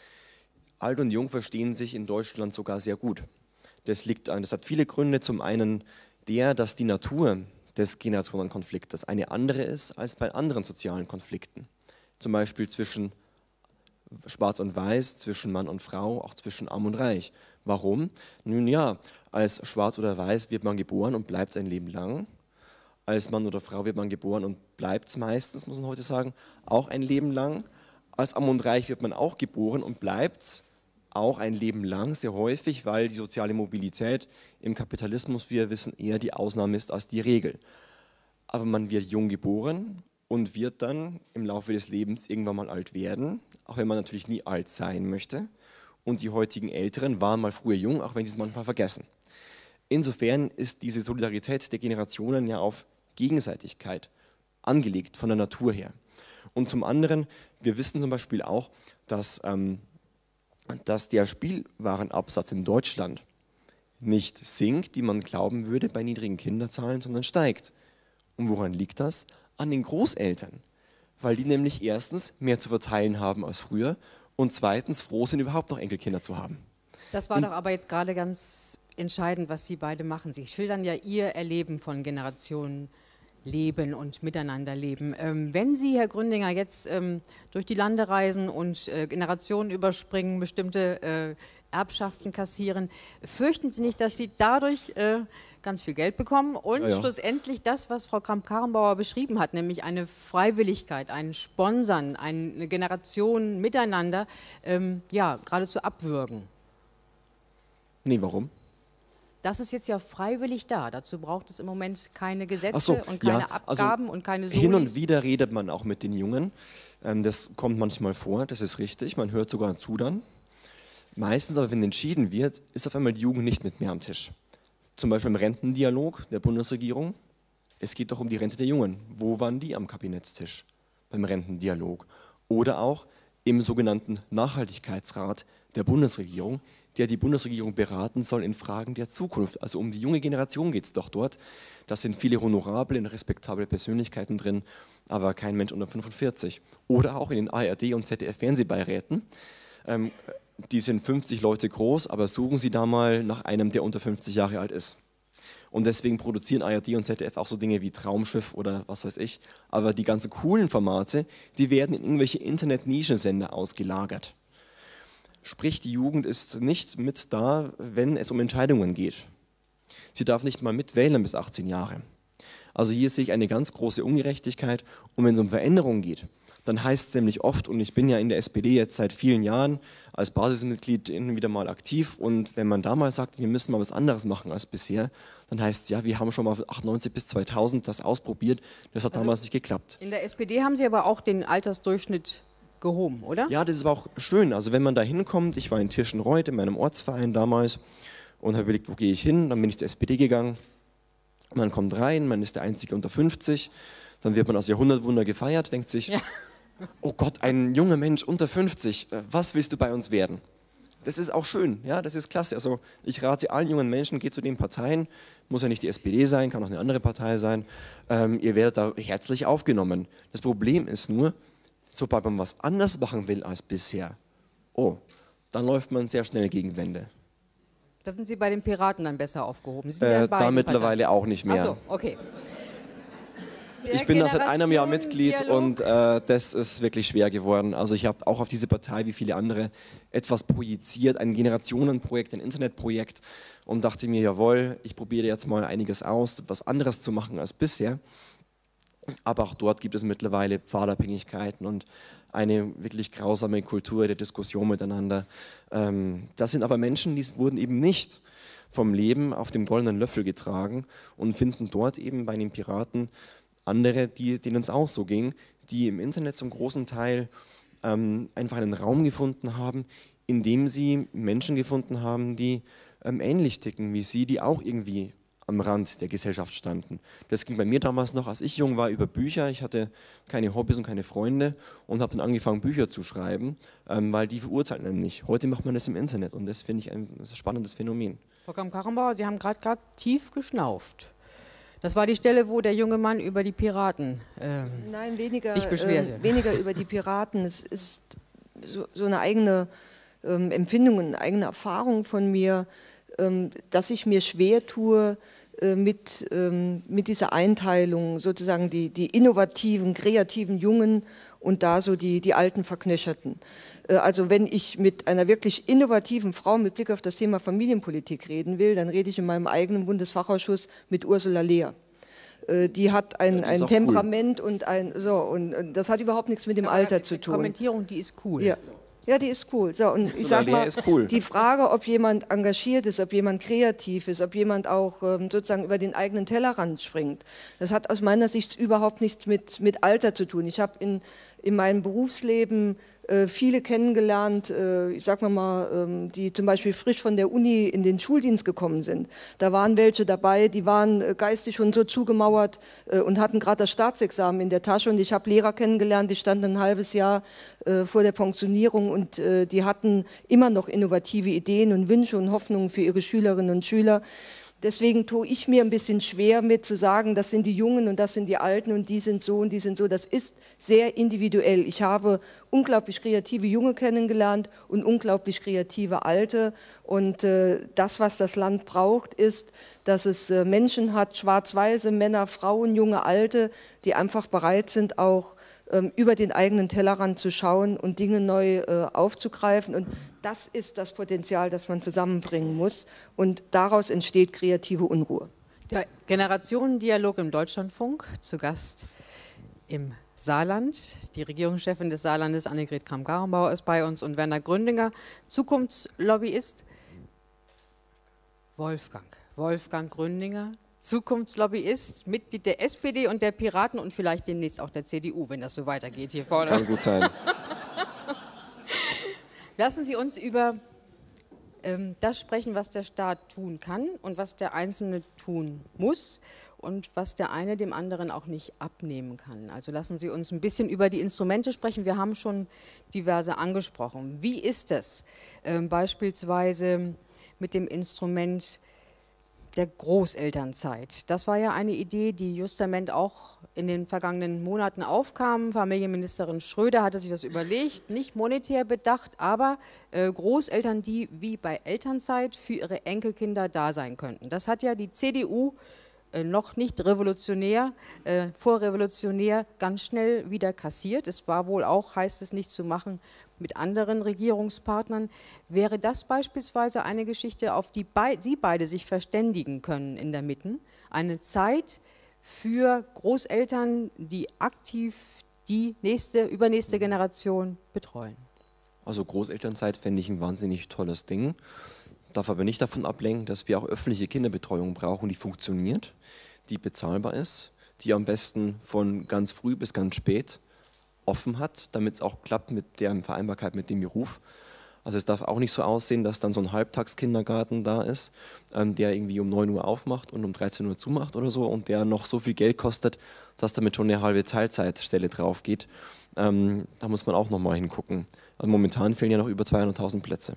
Alt und Jung verstehen sich in Deutschland sogar sehr gut. Das hat viele Gründe. Zum einen dass die Natur des Generationenkonfliktes eine andere ist als bei anderen sozialen Konflikten. Zum Beispiel zwischen Schwarz und Weiß, zwischen Mann und Frau, auch zwischen Arm und Reich. Warum? Nun ja, als Schwarz oder Weiß wird man geboren und bleibt sein Leben lang. Als Mann oder Frau wird man geboren und bleibt es meistens, muss man heute sagen, auch ein Leben lang. Als Arm und Reich wird man auch geboren und bleibt es auch ein Leben lang, sehr häufig, weil die soziale Mobilität im Kapitalismus, wie wir wissen, eher die Ausnahme ist als die Regel. Aber man wird jung geboren und wird dann im Laufe des Lebens irgendwann mal alt werden, auch wenn man natürlich nie alt sein möchte. Und die heutigen Älteren waren mal früher jung, auch wenn sie es manchmal vergessen. Insofern ist diese Solidarität der Generationen ja auf Gegenseitigkeit angelegt, von der Natur her. Und zum anderen, wir wissen zum Beispiel auch, dass der Spielwarenabsatz in Deutschland nicht sinkt, wie man glauben würde bei niedrigen Kinderzahlen, sondern steigt. Und woran liegt das? An den Großeltern, weil die nämlich erstens mehr zu verteilen haben als früher und zweitens froh sind, überhaupt noch Enkelkinder zu haben. Das war doch aber jetzt gerade ganz entscheidend, was Sie beide machen. Sie schildern ja Ihr Erleben von Generationen leben und miteinander leben. Wenn Sie, Herr Gründinger, jetzt durch die Lande reisen und Generationen überspringen, bestimmte Erbschaften kassieren, fürchten Sie nicht, dass Sie dadurch ganz viel Geld bekommen und schlussendlich das, was Frau Kramp-Karrenbauer beschrieben hat, nämlich eine Freiwilligkeit, ein Sponsern, eine Generation miteinander, geradezu abwürgen? Nee, warum? Das ist jetzt ja freiwillig da. Dazu braucht es im Moment keine Gesetze und keine Abgaben und keine Solis. Hin und wieder redet man auch mit den Jungen. Das kommt manchmal vor, das ist richtig. Man hört sogar zu dann. Meistens aber, wenn entschieden wird, ist auf einmal die Jugend nicht mit mehr am Tisch. Zum Beispiel im Rentendialog der Bundesregierung. Es geht doch um die Rente der Jungen. Wo waren die am Kabinettstisch beim Rentendialog? Oder auch im sogenannten Nachhaltigkeitsrat der Bundesregierung, der die Bundesregierung beraten soll in Fragen der Zukunft. Also um die junge Generation geht es doch dort. Da sind viele honorable und respektable Persönlichkeiten drin, aber kein Mensch unter 45. Oder auch in den ARD- und ZDF-Fernsehbeiräten. Die sind 50 Leute groß, aber suchen Sie da mal nach einem, der unter 50 Jahre alt ist. Und deswegen produzieren ARD und ZDF auch so Dinge wie Traumschiff oder was weiß ich. Aber die ganzen coolen Formate, die werden in irgendwelche Internet-Nischensender ausgelagert. Sprich, die Jugend ist nicht mit da, wenn es um Entscheidungen geht. Sie darf nicht mal mitwählen bis 18 Jahre. Also hier sehe ich eine ganz große Ungerechtigkeit. Und wenn es um Veränderungen geht, dann heißt es nämlich oft, und ich bin ja in der SPD jetzt seit vielen Jahren als Basismitglied immer wieder mal aktiv, und wenn man da mal sagt, wir müssen mal was anderes machen als bisher, dann heißt es ja, wir haben schon mal 98 bis 2000 das ausprobiert, das hat damals nicht geklappt. In der SPD haben Sie aber auch den Altersdurchschnitt gehoben, oder? Ja, das ist aber auch schön. Also wenn man da hinkommt, ich war in Tirschenreuth in meinem Ortsverein damals und habe überlegt, wo gehe ich hin, dann bin ich zur SPD gegangen Man kommt rein, man ist der Einzige unter 50, dann wird man als Jahrhundertwunder gefeiert, denkt sich, ja. Oh Gott, ein junger Mensch unter 50, was willst du bei uns werden? Das ist auch schön, ja, das ist klasse. Also ich rate allen jungen Menschen, geht zu den Parteien, muss ja nicht die SPD sein, kann auch eine andere Partei sein, ihr werdet da herzlich aufgenommen. Das Problem ist nur, sobald man was anders machen will als bisher, oh, dann läuft man sehr schnell gegen Wände. Da sind Sie bei den Piraten dann besser aufgehoben. Sie sind ja da mittlerweile auch nicht mehr. Ach so, okay. Ich bin da seit einem Jahr Mitglied und das ist wirklich schwer geworden. Also ich habe auch auf diese Partei, wie viele andere, etwas projiziert, ein Generationenprojekt, ein Internetprojekt und dachte mir, jawohl, ich probiere jetzt mal einiges aus, was anderes zu machen als bisher. Aber auch dort gibt es mittlerweile Pfadabhängigkeiten und eine wirklich grausame Kultur der Diskussion miteinander. Das sind aber Menschen, die wurden eben nicht vom Leben auf dem goldenen Löffel getragen und finden dort eben bei den Piraten andere, denen es auch so ging, die im Internet zum großen Teil einfach einen Raum gefunden haben, in dem sie Menschen gefunden haben, die ähnlich ticken wie sie, die auch irgendwie am Rand der Gesellschaft standen. Das ging bei mir damals noch, als ich jung war, über Bücher. Ich hatte keine Hobbys und keine Freunde und habe dann angefangen, Bücher zu schreiben, weil die verurteilen einen nicht. Heute macht man das im Internet und das finde ich ein spannendes Phänomen. Frau Kamm-Karrenbauer, Sie haben gerade tief geschnauft. Das war die Stelle, wo der junge Mann über die Piraten Nein, weniger, sich beschwerte. Weniger über die Piraten. Es ist so eine eigene Empfindung, eine eigene Erfahrung von mir, dass ich mir schwer tue, mit dieser Einteilung sozusagen die innovativen, kreativen Jungen und da so die alten Verknöcherten. Also wenn ich mit einer wirklich innovativen Frau mit Blick auf das Thema Familienpolitik reden will, dann rede ich in meinem eigenen Bundesfachausschuss mit Ursula Lehr. Die hat ein Temperament cool. und das hat überhaupt nichts mit dem Alter zu tun. Die Kommentierung, die ist cool. Ja, die ist cool. So, und ich sage mal, cool. Die Frage, ob jemand engagiert ist, ob jemand kreativ ist, ob jemand auch sozusagen über den eigenen Tellerrand springt, das hat aus meiner Sicht überhaupt nichts mit Alter zu tun. Ich habe in meinem Berufsleben viele kennengelernt, ich sag mal, die zum Beispiel frisch von der Uni in den Schuldienst gekommen sind. Da waren welche dabei, die waren geistig schon so zugemauert und hatten gerade das Staatsexamen in der Tasche. Und ich habe Lehrer kennengelernt, die standen ein halbes Jahr vor der Pensionierung und die hatten immer noch innovative Ideen und Wünsche und Hoffnungen für ihre Schülerinnen und Schüler. Deswegen tue ich mir ein bisschen schwer mit zu sagen, das sind die Jungen und das sind die Alten und die sind so und die sind so. Das ist sehr individuell. Ich habe unglaublich kreative Junge kennengelernt und unglaublich kreative Alte. Und das, was das Land braucht, ist, dass es Menschen hat, schwarz-weiße Männer, Frauen, junge Alte, die einfach bereit sind, auch über den eigenen Tellerrand zu schauen und Dinge neu aufzugreifen. Und das ist das Potenzial, das man zusammenbringen muss. Und daraus entsteht kreative Unruhe. Der Generationendialog im Deutschlandfunk, zu Gast im Saarland. Die Regierungschefin des Saarlandes, Annegret Kramp-Karrenbauer, ist bei uns und Werner Gründinger, Zukunftslobbyist. Wolfgang Gründinger, Zukunftslobbyist, Mitglied der SPD und der Piraten und vielleicht demnächst auch der CDU, wenn das so weitergeht hier vorne. Kann gut sein. Lassen Sie uns über das sprechen, was der Staat tun kann und was der Einzelne tun muss und was der eine dem anderen auch nicht abnehmen kann. Also lassen Sie uns ein bisschen über die Instrumente sprechen. Wir haben schon diverse angesprochen. Wie ist es beispielsweise mit dem Instrument der Großelternzeit? Das war ja eine Idee, die justament auch in den vergangenen Monaten aufkam. Familienministerin Schröder hatte sich das überlegt, nicht monetär bedacht, aber Großeltern, die wie bei Elternzeit für ihre Enkelkinder da sein könnten. Das hat ja die CDU noch nicht revolutionär, vorrevolutionär ganz schnell wieder kassiert. Es war wohl auch, heißt es, nicht zu machen mit anderen Regierungspartnern. Wäre das beispielsweise eine Geschichte, auf die Sie beide sich verständigen können in der Mitte? Eine Zeit für Großeltern, die aktiv die übernächste Generation betreuen? Also Großelternzeit fände ich ein wahnsinnig tolles Ding. Darf aber nicht davon ablenken, dass wir auch öffentliche Kinderbetreuung brauchen, die funktioniert, die bezahlbar ist, die am besten von ganz früh bis ganz spät offen hat, damit es auch klappt mit der Vereinbarkeit mit dem Beruf. Also es darf auch nicht so aussehen, dass dann so ein Halbtagskindergarten da ist, der irgendwie um 9 Uhr aufmacht und um 13 Uhr zumacht oder so und der noch so viel Geld kostet, dass damit schon eine halbe Teilzeitstelle drauf geht. Da muss man auch nochmal hingucken. Also momentan fehlen ja noch über 200.000 Plätze.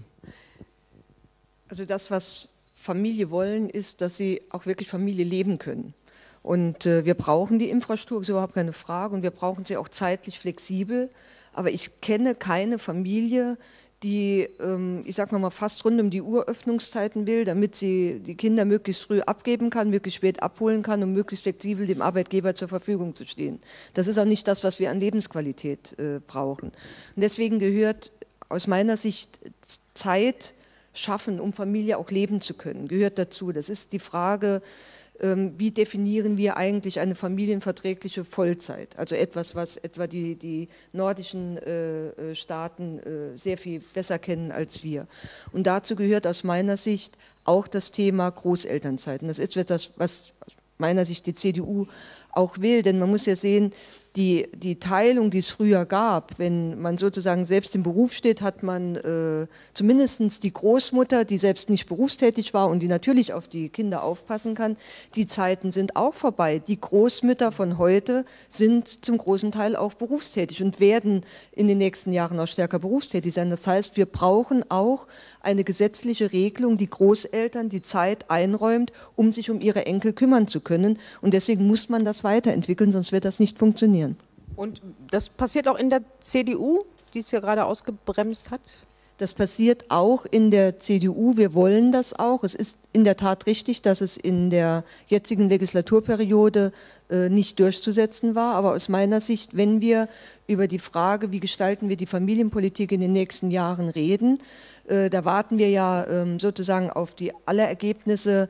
Also das, was Familie wollen, ist, dass sie auch wirklich Familie leben können. Und wir brauchen die Infrastruktur, ist überhaupt keine Frage, und wir brauchen sie auch zeitlich flexibel. Aber ich kenne keine Familie, die, ich sag mal, fast rund um die Uhr Öffnungszeiten will, damit sie die Kinder möglichst früh abgeben kann, möglichst spät abholen kann, um möglichst flexibel dem Arbeitgeber zur Verfügung zu stehen. Das ist auch nicht das, was wir an Lebensqualität brauchen. Und deswegen gehört aus meiner Sicht Zeit schaffen, um Familie auch leben zu können, gehört dazu. Das ist die Frage, wie definieren wir eigentlich eine familienverträgliche Vollzeit? Also etwas, was etwa die nordischen Staaten sehr viel besser kennen als wir. Und dazu gehört aus meiner Sicht auch das Thema Großelternzeit. Und das ist etwas, was aus meiner Sicht die CDU auch will, denn man muss ja sehen, die Teilung, die es früher gab, wenn man sozusagen selbst im Beruf steht, hat man zumindest die Großmutter, die selbst nicht berufstätig war und die natürlich auf die Kinder aufpassen kann. Die Zeiten sind auch vorbei. Die Großmütter von heute sind zum großen Teil auch berufstätig und werden in den nächsten Jahren auch stärker berufstätig sein. Das heißt, wir brauchen auch eine gesetzliche Regelung, die Großeltern die Zeit einräumt, um sich um ihre Enkel kümmern zu können. Und deswegen muss man das weiterentwickeln, sonst wird das nicht funktionieren. Und das passiert auch in der CDU, die es ja gerade ausgebremst hat? Das passiert auch in der CDU. Wir wollen das auch. Es ist in der Tat richtig, dass es in der jetzigen Legislaturperiode nicht durchzusetzen war. Aber aus meiner Sicht, wenn wir über die Frage, wie gestalten wir die Familienpolitik in den nächsten Jahren reden, da warten wir ja sozusagen auf alle Ergebnisse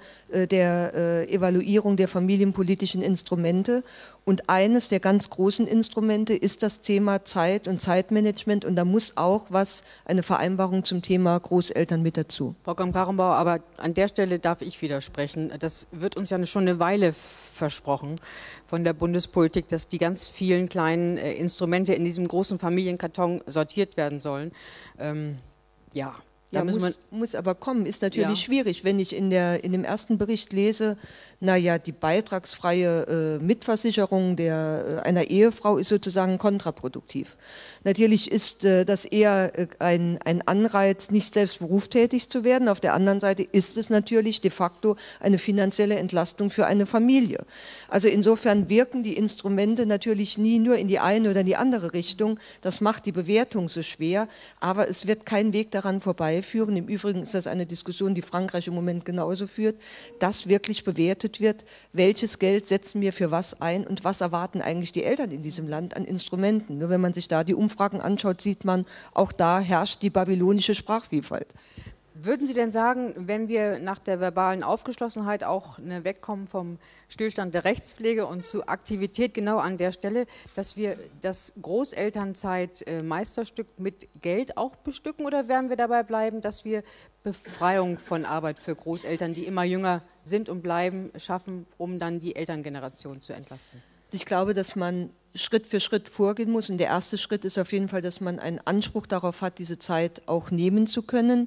der Evaluierung der familienpolitischen Instrumente. Und eines der ganz großen Instrumente ist das Thema Zeit und Zeitmanagement. Und da muss auch eine Vereinbarung zum Thema Großeltern mit dazu. Frau Kramp-Karrenbauer, aber an der Stelle darf ich widersprechen. Das wird uns ja schon eine Weile versprochen von der Bundespolitik, dass die ganz vielen kleinen Instrumente in diesem großen Familienkarton sortiert werden sollen. Ja, muss aber kommen, ist natürlich schwierig, wenn ich in dem ersten Bericht lese, naja, die beitragsfreie Mitversicherung einer Ehefrau ist sozusagen kontraproduktiv. Natürlich ist das eher ein Anreiz, nicht selbst berufstätig zu werden. Auf der anderen Seite ist es natürlich de facto eine finanzielle Entlastung für eine Familie. Also insofern wirken die Instrumente natürlich nie nur in die eine oder in die andere Richtung. Das macht die Bewertung so schwer, aber es wird kein Weg daran vorbeiführen. Im Übrigen ist das eine Diskussion, die Frankreich im Moment genauso führt, dass wirklich bewertet wird, welches Geld setzen wir für was ein und was erwarten eigentlich die Eltern in diesem Land an Instrumenten. Nur wenn man sich da die Umfragen anschaut, sieht man, auch da herrscht die babylonische Sprachvielfalt. Würden Sie denn sagen, wenn wir nach der verbalen Aufgeschlossenheit auch wegkommen vom Stillstand der Rechtspflege und zu Aktivität genau an der Stelle, dass wir das Großelternzeit-Meisterstück mit Geld auch bestücken, oder werden wir dabei bleiben, dass wir Befreiung von Arbeit für Großeltern, die immer jünger sind und bleiben, schaffen, um dann die Elterngeneration zu entlasten? Ich glaube, dass man Schritt für Schritt vorgehen muss. Und der erste Schritt ist auf jeden Fall, dass man einen Anspruch darauf hat, diese Zeit auch nehmen zu können.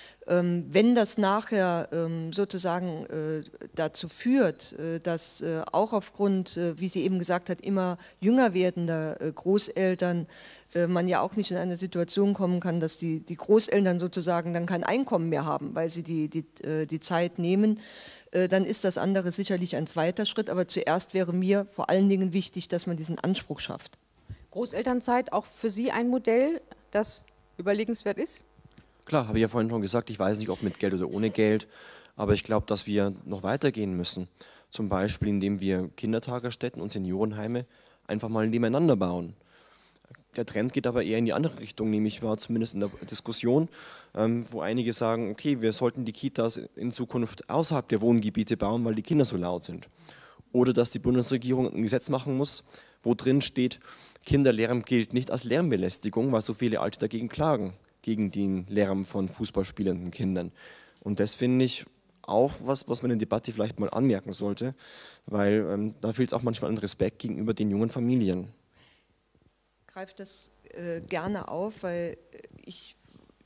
Wenn das nachher sozusagen dazu führt, dass auch aufgrund, wie sie eben gesagt hat, immer jünger werdender Großeltern man ja auch nicht in eine Situation kommen kann, dass die Großeltern sozusagen dann kein Einkommen mehr haben, weil sie die Zeit nehmen, dann ist das andere sicherlich ein zweiter Schritt. Aber zuerst wäre mir vor allen Dingen wichtig, dass man diesen Anspruch schafft. Großelternzeit auch für Sie ein Modell, das überlegenswert ist? Klar, habe ich ja vorhin schon gesagt, ich weiß nicht, ob mit Geld oder ohne Geld, aber ich glaube, dass wir noch weitergehen müssen. Zum Beispiel, indem wir Kindertagesstätten und Seniorenheime einfach mal nebeneinander bauen. Der Trend geht aber eher in die andere Richtung, nämlich war zumindest in der Diskussion, wo einige sagen, okay, wir sollten die Kitas in Zukunft außerhalb der Wohngebiete bauen, weil die Kinder so laut sind. Oder dass die Bundesregierung ein Gesetz machen muss, wo drin steht, Kinderlärm gilt nicht als Lärmbelästigung, weil so viele Alte dagegen klagen, gegen den Lärm von fußballspielenden Kindern. Und das finde ich auch was man in der Debatte vielleicht mal anmerken sollte, weil da fehlt es auch manchmal an Respekt gegenüber den jungen Familien. Ich greife das gerne auf, weil ich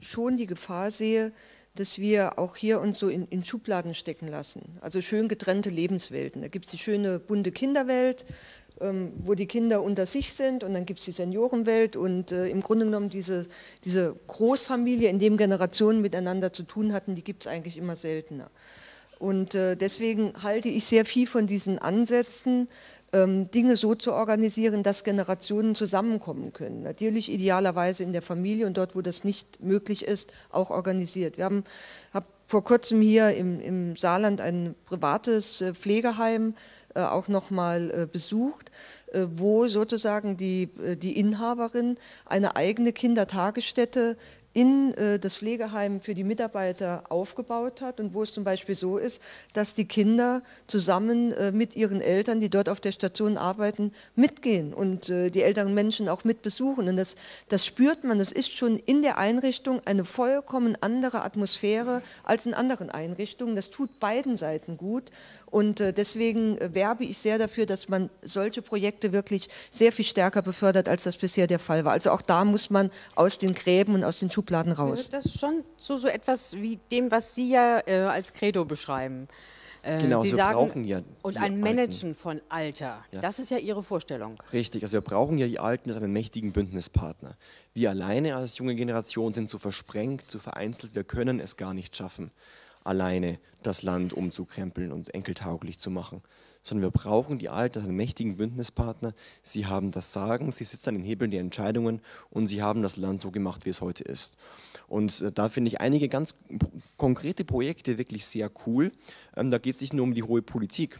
schon die Gefahr sehe, dass wir auch hier uns so in Schubladen stecken lassen. Also schön getrennte Lebenswelten. Da gibt es die schöne bunte Kinderwelt, wo die Kinder unter sich sind, und dann gibt es die Seniorenwelt und im Grunde genommen diese Großfamilie, in dem Generationen miteinander zu tun hatten, die gibt es eigentlich immer seltener. Und deswegen halte ich sehr viel von diesen Ansätzen, Dinge so zu organisieren, dass Generationen zusammenkommen können. Natürlich idealerweise in der Familie und dort, wo das nicht möglich ist, auch organisiert. Wir haben vor kurzem hier im Saarland ein privates Pflegeheim auch nochmal besucht, wo sozusagen die Inhaberin eine eigene Kindertagesstätte in das Pflegeheim für die Mitarbeiter aufgebaut hat, und wo es zum Beispiel so ist, dass die Kinder zusammen mit ihren Eltern, die dort auf der Station arbeiten, mitgehen und die älteren Menschen auch mit besuchen. Und das spürt man, das ist schon in der Einrichtung eine vollkommen andere Atmosphäre als in anderen Einrichtungen. Das tut beiden Seiten gut, und deswegen werbe ich sehr dafür, dass man solche Projekte wirklich sehr viel stärker befördert, als das bisher der Fall war. Also auch da muss man aus den Gräben und aus den Schubladen raus. Gehört das schon zu so etwas wie dem, was Sie ja als Credo beschreiben? Genau, Sie wir sagen, brauchen ja und die ein Alten. Managen von Alter, Ja. das ist ja Ihre Vorstellung. Richtig, also wir brauchen ja die Alten als einen mächtigen Bündnispartner. Wir alleine als junge Generation sind zu versprengt, zu vereinzelt, wir können es gar nicht schaffen, alleine das Land umzukrempeln und enkeltauglich zu machen. Sondern wir brauchen die Alten als einen mächtigen Bündnispartner. Sie haben das Sagen, sie sitzen an den Hebeln der Entscheidungen und sie haben das Land so gemacht, wie es heute ist. Und da finde ich einige ganz konkrete Projekte wirklich sehr cool. Da geht es nicht nur um die hohe Politik.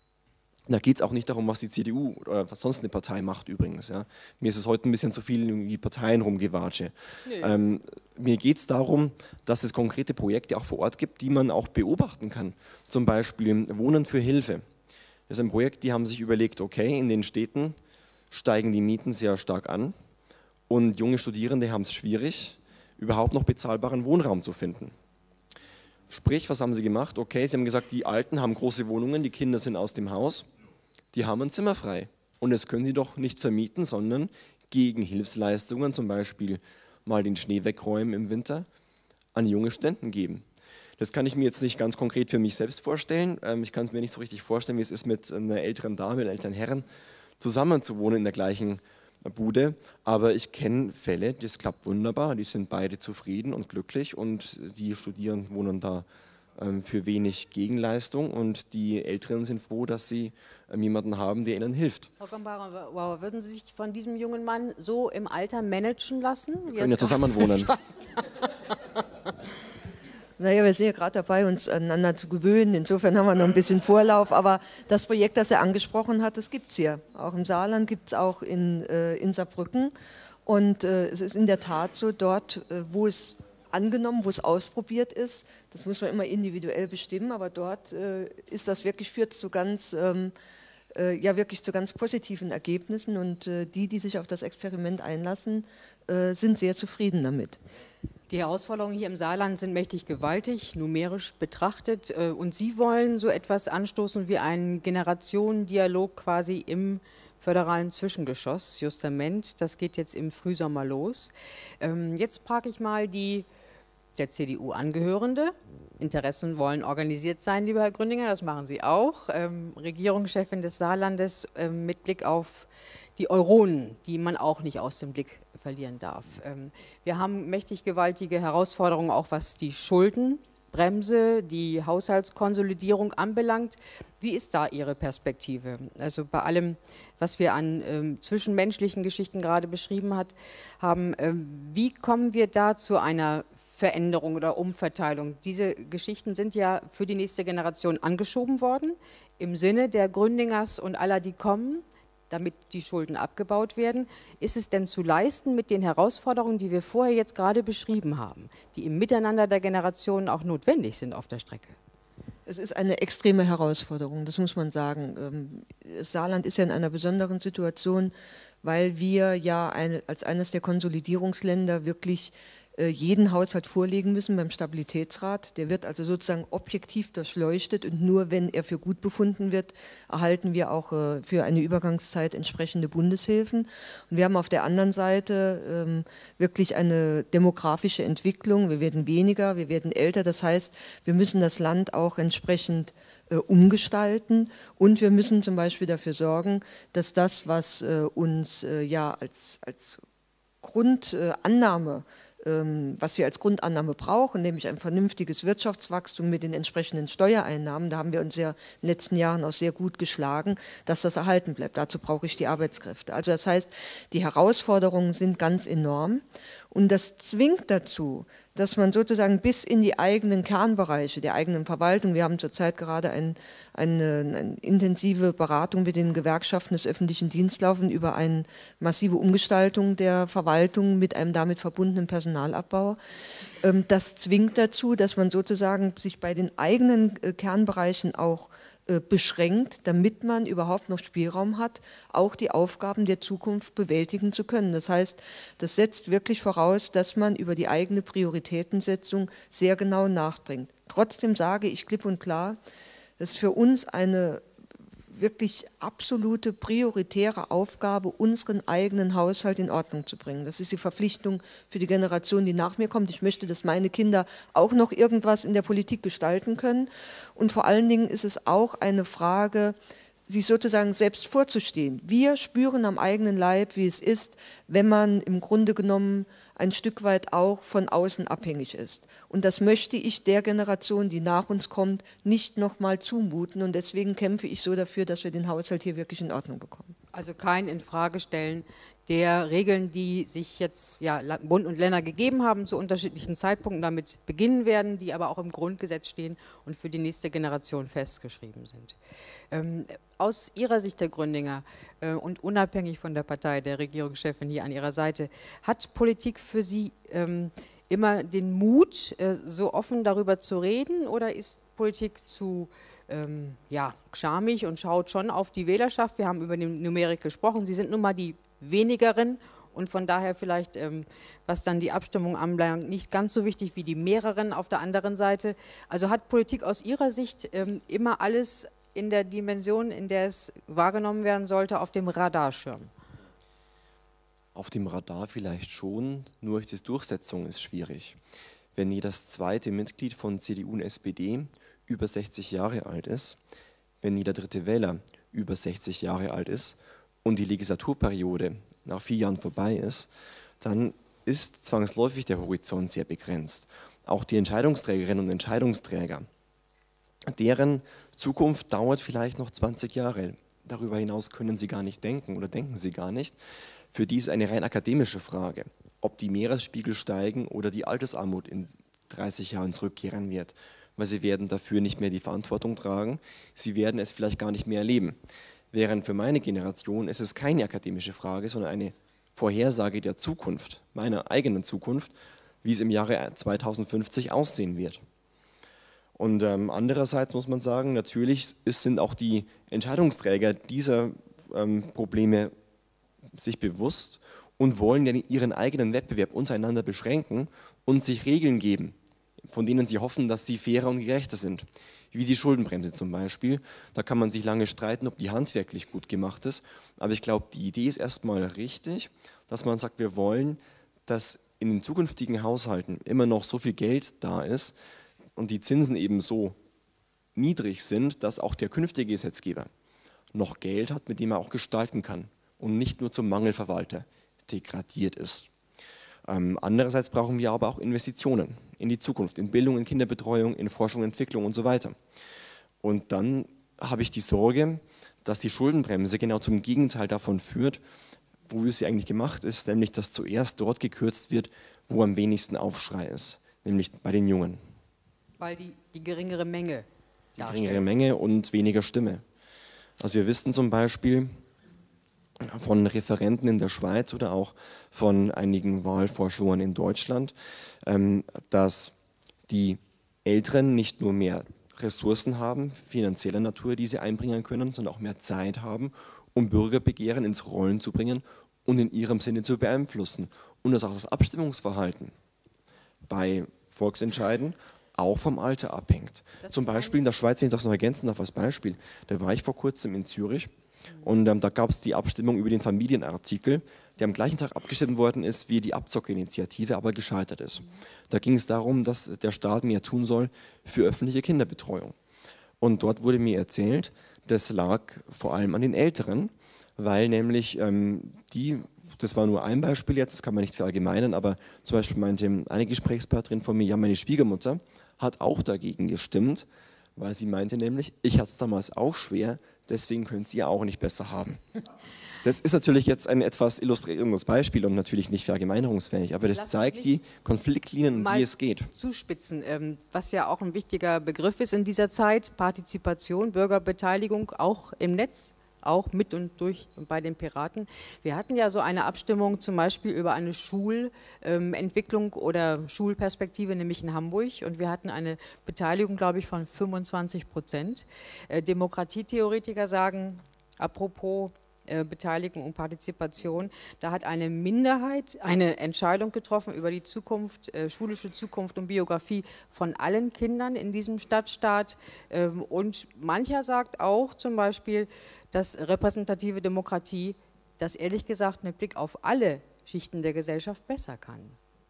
Da geht es auch nicht darum, was die CDU oder was sonst eine Partei macht übrigens. Ja. Mir ist es heute ein bisschen zu viel irgendwie Parteien rumgewatsche. Nee. Mir geht es darum, dass es konkrete Projekte auch vor Ort gibt, die man auch beobachten kann. Zum Beispiel Wohnen für Hilfe. Das ist ein Projekt, die haben sich überlegt, okay, in den Städten steigen die Mieten sehr stark an und junge Studierende haben es schwierig, überhaupt noch bezahlbaren Wohnraum zu finden. Sprich, was haben sie gemacht? Okay, sie haben gesagt, die Alten haben große Wohnungen, die Kinder sind aus dem Haus, die haben ein Zimmer frei. Und das können sie doch nicht vermieten, sondern gegen Hilfsleistungen, zum Beispiel mal den Schnee wegräumen im Winter, an junge Studenten geben. Das kann ich mir jetzt nicht ganz konkret für mich selbst vorstellen. Ich kann es mir nicht so richtig vorstellen, wie es ist, mit einer älteren Dame, einem älteren Herren zusammen zu wohnen in der gleichen Bude. Aber ich kenne Fälle, das klappt wunderbar. Die sind beide zufrieden und glücklich und die Studierenden wohnen da für wenig Gegenleistung und die Älteren sind froh, dass sie jemanden haben, der ihnen hilft. Frau Gambara, würden Sie sich von diesem jungen Mann so im Alter managen lassen? Wir können ja zusammen wohnen. Naja, wir sind ja gerade dabei, uns aneinander zu gewöhnen. Insofern haben wir noch ein bisschen Vorlauf. Aber das Projekt, das er angesprochen hat, das gibt es hier. Auch im Saarland gibt es auch in Saarbrücken. Und es ist in der Tat so, dort, wo es angenommen, wo es ausprobiert ist, das muss man immer individuell bestimmen, aber dort ist das wirklich, führt zu ganz, wirklich zu ganz positiven Ergebnissen. Und die sich auf das Experiment einlassen, sind sehr zufrieden damit. Die Herausforderungen hier im Saarland sind mächtig gewaltig, numerisch betrachtet. Und Sie wollen so etwas anstoßen wie einen Generationendialog quasi im föderalen Zwischengeschoss, Justament. Das geht jetzt im Frühsommer los. Jetzt frage ich mal der CDU angehörende. Interessen wollen organisiert sein, lieber Herr Gründinger, das machen Sie auch. Regierungschefin des Saarlandes mit Blick auf die Euronen, die man auch nicht aus dem Blick verlieren darf. Wir haben mächtig gewaltige Herausforderungen, auch was die Schuldenbremse, die Haushaltskonsolidierung anbelangt. Wie ist da Ihre Perspektive? Also bei allem, was wir an zwischenmenschlichen Geschichten gerade beschrieben haben, wie kommen wir da zu einer Veränderung oder Umverteilung? Diese Geschichten sind ja für die nächste Generation angeschoben worden, im Sinne der Gründingers und aller, die kommen, damit die Schulden abgebaut werden. Ist es denn zu leisten mit den Herausforderungen, die wir vorher jetzt gerade beschrieben haben, die im Miteinander der Generationen auch notwendig sind auf der Strecke? Es ist eine extreme Herausforderung, das muss man sagen. Das Saarland ist ja in einer besonderen Situation, weil wir ja als eines der Konsolidierungsländer wirklich jeden Haushalt vorlegen müssen beim Stabilitätsrat. Der wird also sozusagen objektiv durchleuchtet und nur wenn er für gut befunden wird, erhalten wir auch für eine Übergangszeit entsprechende Bundeshilfen. Und wir haben auf der anderen Seite wirklich eine demografische Entwicklung. Wir werden weniger, wir werden älter. Das heißt, wir müssen das Land auch entsprechend umgestalten und wir müssen zum Beispiel dafür sorgen, dass das, was uns ja als Grundannahme, was wir als Grundannahme brauchen, nämlich ein vernünftiges Wirtschaftswachstum mit den entsprechenden Steuereinnahmen, da haben wir uns ja in den letzten Jahren auch sehr gut geschlagen, dass das erhalten bleibt. Dazu brauche ich die Arbeitskräfte. Also das heißt, die Herausforderungen sind ganz enorm und das zwingt dazu, dass man sozusagen bis in die eigenen Kernbereiche der eigenen Verwaltung, wir haben zurzeit gerade eine intensive Beratung mit den Gewerkschaften des öffentlichen Dienstes laufen über eine massive Umgestaltung der Verwaltung mit einem damit verbundenen Personalabbau. Das zwingt dazu, dass man sozusagen sich bei den eigenen Kernbereichen auch beschränkt, damit man überhaupt noch Spielraum hat, auch die Aufgaben der Zukunft bewältigen zu können. Das heißt, das setzt wirklich voraus, dass man über die eigene Prioritätensetzung sehr genau nachdenkt. Trotzdem sage ich klipp und klar, das ist für uns eine wirklich absolute prioritäre Aufgabe, unseren eigenen Haushalt in Ordnung zu bringen. Das ist die Verpflichtung für die Generation, die nach mir kommt. Ich möchte, dass meine Kinder auch noch irgendwas in der Politik gestalten können. Und vor allen Dingen ist es auch eine Frage, sich sozusagen selbst vorzustehen. Wir spüren am eigenen Leib, wie es ist, wenn man im Grunde genommen ein Stück weit auch von außen abhängig ist. Und das möchte ich der Generation, die nach uns kommt, nicht nochmal zumuten. Und deswegen kämpfe ich so dafür, dass wir den Haushalt hier wirklich in Ordnung bekommen. Also kein Infragestellen der Regeln, die sich jetzt Bund und Länder gegeben haben zu unterschiedlichen Zeitpunkten, damit beginnen werden, die aber auch im Grundgesetz stehen und für die nächste Generation festgeschrieben sind. Aus Ihrer Sicht, Herr Gründinger, und unabhängig von der Partei, der Regierungschefin hier an Ihrer Seite, hat Politik für Sie immer den Mut, so offen darüber zu reden, oder ist Politik zu schamig und schaut schon auf die Wählerschaft? Wir haben über den Numerik gesprochen, Sie sind nun mal die wenigeren und von daher vielleicht, was dann die Abstimmung anbelangt, nicht ganz so wichtig wie die mehreren auf der anderen Seite. Also hat Politik aus Ihrer Sicht immer alles in der Dimension, in der es wahrgenommen werden sollte, auf dem Radarschirm? Auf dem Radar vielleicht schon, nur die Durchsetzung ist schwierig. Wenn jedes zweite Mitglied von CDU und SPD über 60 Jahre alt ist, wenn jeder dritte Wähler über 60 Jahre alt ist und die Legislaturperiode nach 4 Jahren vorbei ist, dann ist zwangsläufig der Horizont sehr begrenzt. Auch die Entscheidungsträgerinnen und Entscheidungsträger, deren Zukunft dauert vielleicht noch 20 Jahre. Darüber hinaus können sie gar nicht denken oder denken sie gar nicht. Für die ist eine rein akademische Frage, ob die Meeresspiegel steigen oder die Altersarmut in 30 Jahren zurückkehren wird. Weil sie werden dafür nicht mehr die Verantwortung tragen, sie werden es vielleicht gar nicht mehr erleben. Während für meine Generation ist es keine akademische Frage, sondern eine Vorhersage der Zukunft, meiner eigenen Zukunft, wie es im Jahre 2050 aussehen wird. Und andererseits muss man sagen, natürlich sind auch die Entscheidungsträger dieser Probleme sich bewusst und wollen ja ihren eigenen Wettbewerb untereinander beschränken und sich Regeln geben, von denen sie hoffen, dass sie fairer und gerechter sind. Wie die Schuldenbremse zum Beispiel. Da kann man sich lange streiten, ob die handwerklich gut gemacht ist. Aber ich glaube, die Idee ist erstmal richtig, dass man sagt, wir wollen, dass in den zukünftigen Haushalten immer noch so viel Geld da ist und die Zinsen eben so niedrig sind, dass auch der künftige Gesetzgeber noch Geld hat, mit dem er auch gestalten kann und nicht nur zum Mangelverwalter degradiert ist. Andererseits brauchen wir aber auch Investitionen in die Zukunft, in Bildung, in Kinderbetreuung, in Forschung, Entwicklung und so weiter. Und dann habe ich die Sorge, dass die Schuldenbremse genau zum Gegenteil davon führt, wo sie eigentlich gemacht ist, nämlich dass zuerst dort gekürzt wird, wo am wenigsten Aufschrei ist, nämlich bei den Jungen. Weil die geringere Menge darstellt. Die geringere Menge und weniger Stimme. Also wir wissen zum Beispiel von Referenten in der Schweiz oder auch von einigen Wahlforschern in Deutschland, dass die Älteren nicht nur mehr Ressourcen haben, finanzieller Natur, die sie einbringen können, sondern auch mehr Zeit haben, um Bürgerbegehren ins Rollen zu bringen und in ihrem Sinne zu beeinflussen. Und dass auch das Abstimmungsverhalten bei Volksentscheiden auch vom Alter abhängt. Zum Beispiel in der Schweiz, wenn ich das noch ergänzen darf als Beispiel, da war ich vor kurzem in Zürich und da gab es die Abstimmung über den Familienartikel, der am gleichen Tag abgestimmt worden ist wie die Abzockerinitiative, aber gescheitert ist. Da ging es darum, dass der Staat mehr tun soll für öffentliche Kinderbetreuung. Und dort wurde mir erzählt, das lag vor allem an den Älteren, weil nämlich das war nur ein Beispiel jetzt, das kann man nicht verallgemeinern, aber zum Beispiel meinte eine Gesprächspartnerin von mir, ja, meine Schwiegermutter hat auch dagegen gestimmt, weil sie meinte nämlich, ich hatte es damals auch schwer, deswegen können Sie ja auch nicht besser haben. Das ist natürlich jetzt ein etwas illustrierendes Beispiel und natürlich nicht verallgemeinerungsfähig, aber das zeigt die Konfliktlinien, wie es geht. Zuspitzen, was ja auch ein wichtiger Begriff ist in dieser Zeit, Partizipation, Bürgerbeteiligung, auch im Netz. Auch mit und durch bei den Piraten. Wir hatten ja so eine Abstimmung zum Beispiel über eine Schulentwicklung oder Schulperspektive, nämlich in Hamburg. Und wir hatten eine Beteiligung, glaube ich, von 25%. Demokratietheoretiker sagen, apropos Beteiligung und Partizipation, da hat eine Minderheit eine Entscheidung getroffen über die Zukunft, schulische Zukunft und Biografie von allen Kindern in diesem Stadtstaat. Und mancher sagt auch zum Beispiel, dass repräsentative Demokratie das ehrlich gesagt mit Blick auf alle Schichten der Gesellschaft besser kann.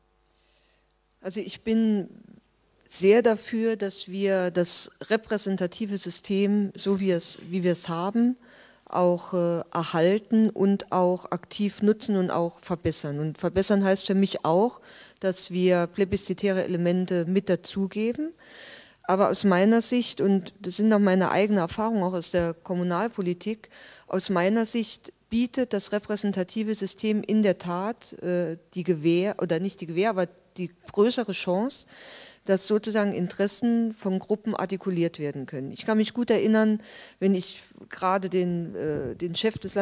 Also ich bin sehr dafür, dass wir das repräsentative System, so wie wir es haben, auch erhalten und auch aktiv nutzen und auch verbessern. Und verbessern heißt für mich auch, dass wir plebiszitäre Elemente mit dazugeben. Aber aus meiner Sicht, und das sind auch meine eigenen Erfahrungen auch aus der Kommunalpolitik, aus meiner Sicht bietet das repräsentative System in der Tat die Gewähr, oder nicht die Gewähr, aber die größere Chance, dass sozusagen Interessen von Gruppen artikuliert werden können. Ich kann mich gut erinnern, wenn ich gerade den Chef des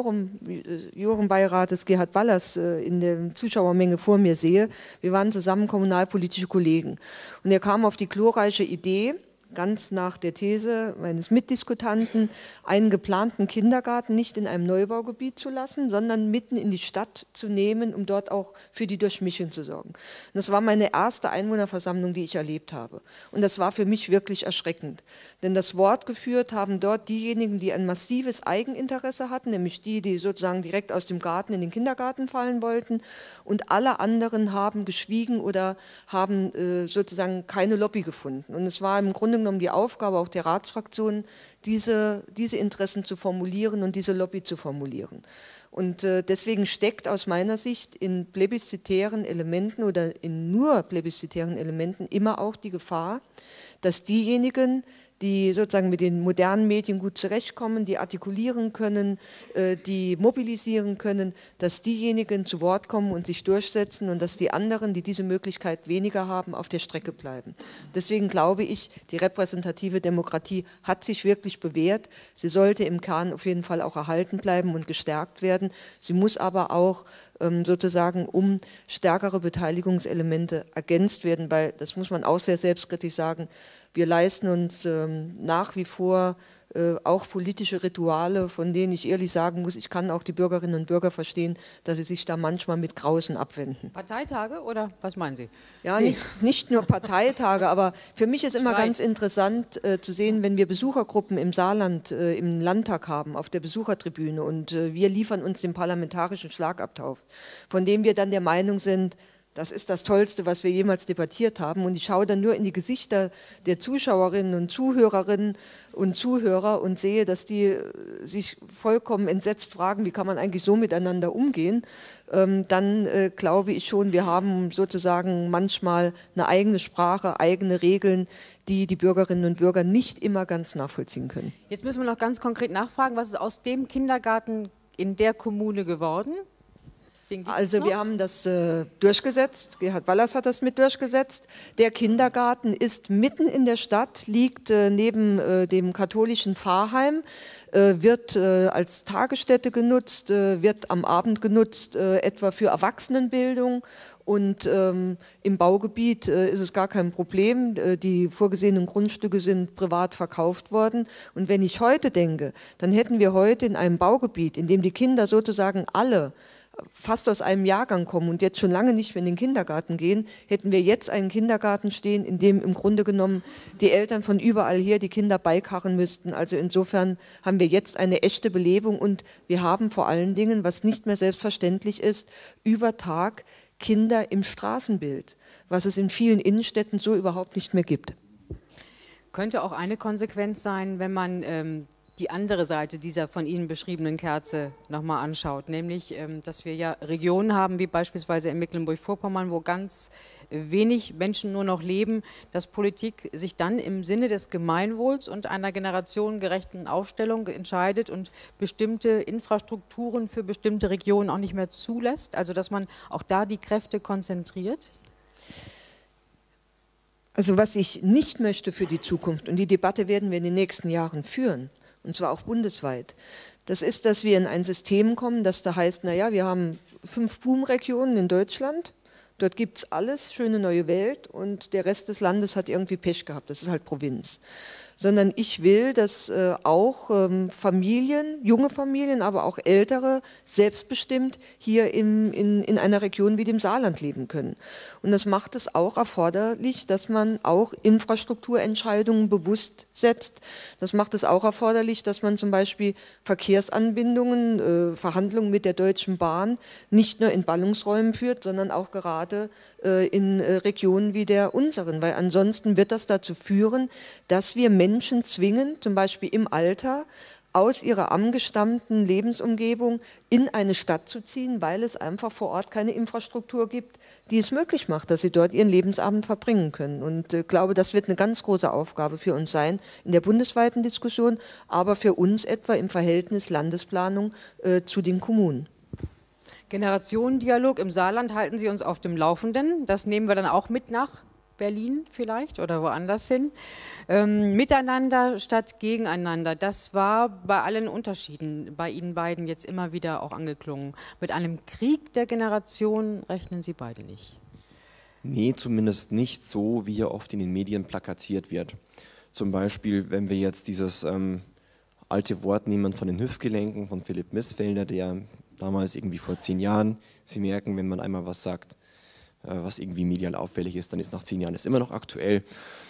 Landesseniorenbeirates, Gerhard Ballers, in der Zuschauermenge vor mir sehe. Wir waren zusammen kommunalpolitische Kollegen. Und er kam auf die glorreiche Idee, ganz nach der These meines Mitdiskutanten, einen geplanten Kindergarten nicht in einem Neubaugebiet zu lassen, sondern mitten in die Stadt zu nehmen, um dort auch für die Durchmischung zu sorgen. Und das war meine erste Einwohnerversammlung, die ich erlebt habe. Und das war für mich wirklich erschreckend. Denn das Wort geführt haben dort diejenigen, die ein massives Eigeninteresse hatten, nämlich die sozusagen direkt aus dem Garten in den Kindergarten fallen wollten. Und alle anderen haben geschwiegen oder haben sozusagen keine Lobby gefunden. Und es war im Grunde genommen die Aufgabe auch der Ratsfraktionen, diese Interessen zu formulieren und diese Lobby zu formulieren. Und deswegen steckt aus meiner Sicht in plebiszitären Elementen oder in nur plebiszitären Elementen immer auch die Gefahr, dass diejenigen, die sozusagen mit den modernen Medien gut zurechtkommen, die artikulieren können, die mobilisieren können, dass diejenigen zu Wort kommen und sich durchsetzen und dass die anderen, die diese Möglichkeit weniger haben, auf der Strecke bleiben. Deswegen glaube ich, die repräsentative Demokratie hat sich wirklich bewährt. Sie sollte im Kern auf jeden Fall auch erhalten bleiben und gestärkt werden. Sie muss aber auch sozusagen um stärkere Beteiligungselemente ergänzt werden, weil, das muss man auch sehr selbstkritisch sagen, wir leisten uns nach wie vor auch politische Rituale, von denen ich ehrlich sagen muss, ich kann auch die Bürgerinnen und Bürger verstehen, dass sie sich da manchmal mit Grausen abwenden. Parteitage oder was meinen Sie? Ja, nicht nur Parteitage, aber für mich ist immer ganz interessant zu sehen, wenn wir Besuchergruppen im Saarland im Landtag haben, auf der Besuchertribüne und wir liefern uns den parlamentarischen Schlagabtausch, von dem wir dann der Meinung sind, das ist das Tollste, was wir jemals debattiert haben. Und ich schaue dann nur in die Gesichter der Zuschauerinnen und Zuhörerinnen und Zuhörer und sehe, dass die sich vollkommen entsetzt fragen, wie kann man eigentlich so miteinander umgehen. Dann glaube ich schon, wir haben sozusagen manchmal eine eigene Sprache, eigene Regeln, die die Bürgerinnen und Bürger nicht immer ganz nachvollziehen können. Jetzt müssen wir noch ganz konkret nachfragen, was ist aus dem Kindergarten in der Kommune geworden? Also wir haben das durchgesetzt, Gerhard Ballers hat das mit durchgesetzt. Der Kindergarten ist mitten in der Stadt, liegt neben dem katholischen Pfarrheim, wird als Tagesstätte genutzt, wird am Abend genutzt, etwa für Erwachsenenbildung. Und im Baugebiet ist es gar kein Problem. Die vorgesehenen Grundstücke sind privat verkauft worden. Und wenn ich heute denke, dann hätten wir heute in einem Baugebiet, in dem die Kinder sozusagen alle fast aus einem Jahrgang kommen und jetzt schon lange nicht mehr in den Kindergarten gehen, hätten wir jetzt einen Kindergarten stehen, in dem im Grunde genommen die Eltern von überall her die Kinder beikarren müssten. Also insofern haben wir jetzt eine echte Belebung und wir haben vor allen Dingen, was nicht mehr selbstverständlich ist, über Tag Kinder im Straßenbild, was es in vielen Innenstädten so überhaupt nicht mehr gibt. Könnte auch eine Konsequenz sein, wenn man die andere Seite dieser von Ihnen beschriebenen Kerze nochmal anschaut, nämlich, dass wir ja Regionen haben, wie beispielsweise in Mecklenburg-Vorpommern, wo ganz wenig Menschen nur noch leben, dass Politik sich dann im Sinne des Gemeinwohls und einer generationengerechten Aufstellung entscheidet und bestimmte Infrastrukturen für bestimmte Regionen auch nicht mehr zulässt, also dass man auch da die Kräfte konzentriert? Also was ich nicht möchte für die Zukunft, und die Debatte werden wir in den nächsten Jahren führen, und zwar auch bundesweit, das ist, dass wir in ein System kommen, das da heißt, naja, wir haben 5 Boomregionen in Deutschland, dort gibt es alles, schöne neue Welt und der Rest des Landes hat irgendwie Pech gehabt, das ist halt Provinz. Sondern ich will, dass auch Familien, junge Familien, aber auch ältere, selbstbestimmt hier in einer Region wie dem Saarland leben können. Und das macht es auch erforderlich, dass man auch Infrastrukturentscheidungen bewusst setzt. Das macht es auch erforderlich, dass man zum Beispiel Verkehrsanbindungen, Verhandlungen mit der Deutschen Bahn nicht nur in Ballungsräumen führt, sondern auch gerade in Regionen wie der unseren, weil ansonsten wird das dazu führen, dass wir Menschen zwingen, zum Beispiel im Alter, aus ihrer angestammten Lebensumgebung in eine Stadt zu ziehen, weil es einfach vor Ort keine Infrastruktur gibt, die es möglich macht, dass sie dort ihren Lebensabend verbringen können. Und ich glaube, das wird eine ganz große Aufgabe für uns sein in der bundesweiten Diskussion, aber für uns etwa im Verhältnis Landesplanung zu den Kommunen. Generationendialog im Saarland, halten Sie uns auf dem Laufenden. Das nehmen wir dann auch mit nach Berlin vielleicht oder woanders hin. Miteinander statt gegeneinander, das war bei allen Unterschieden bei Ihnen beiden jetzt immer wieder auch angeklungen. Mit einem Krieg der Generation rechnen Sie beide nicht. Nee, zumindest nicht so, wie er oft in den Medien plakatiert wird. Zum Beispiel, wenn wir jetzt dieses alte Wort nehmen von den Hüftgelenken von Philipp Missfelder, der damals irgendwie vor 10 Jahren, Sie merken, wenn man einmal was sagt, was irgendwie medial auffällig ist, dann ist nach 10 Jahren das immer noch aktuell.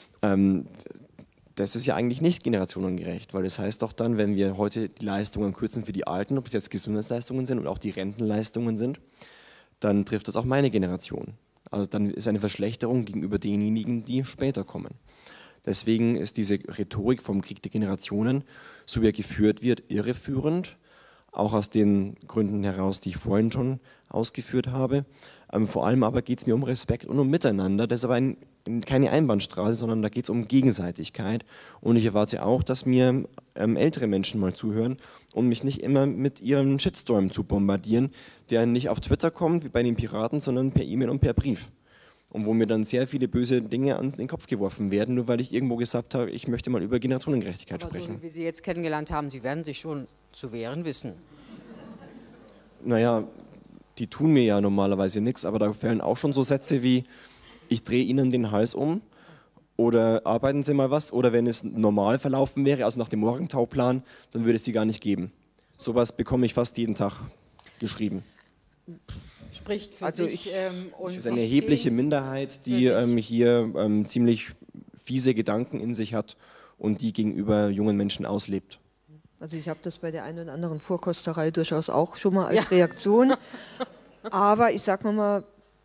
Das ist ja eigentlich nicht generationengerecht, weil das heißt doch dann, wenn wir heute die Leistungen kürzen für die Alten, ob es jetzt Gesundheitsleistungen sind und auch die Rentenleistungen sind, dann trifft das auch meine Generation. Also dann ist eine Verschlechterung gegenüber denjenigen, die später kommen. Deswegen ist diese Rhetorik vom Krieg der Generationen, so wie er geführt wird, irreführend, auch aus den Gründen heraus, die ich vorhin schon ausgeführt habe. Vor allem aber geht es mir um Respekt und um Miteinander. Das ist aber keine Einbahnstraße, sondern da geht es um Gegenseitigkeit. Und ich erwarte auch, dass mir ältere Menschen mal zuhören und mich nicht immer mit ihrem Shitstorm zu bombardieren, der nicht auf Twitter kommt, wie bei den Piraten, sondern per E-Mail und per Brief. Und wo mir dann sehr viele böse Dinge an den Kopf geworfen werden, nur weil ich irgendwo gesagt habe, ich möchte mal über Generationengerechtigkeit sprechen. So wie wir Sie jetzt kennengelernt haben, Sie werden sich schon zu wehren wissen. Naja, die tun mir ja normalerweise nichts, aber da fällen auch schon so Sätze wie, ich drehe Ihnen den Hals um oder arbeiten Sie mal was, oder wenn es normal verlaufen wäre, also nach dem Morgentauplan, dann würde es sie gar nicht geben. Sowas bekomme ich fast jeden Tag geschrieben. Spricht für Also sich. Das ist eine erhebliche Minderheit, die hier ziemlich fiese Gedanken in sich hat und die gegenüber jungen Menschen auslebt. Also ich habe das bei der einen oder anderen Vorkosterei durchaus auch schon mal als Reaktion. Aber ich sage mal,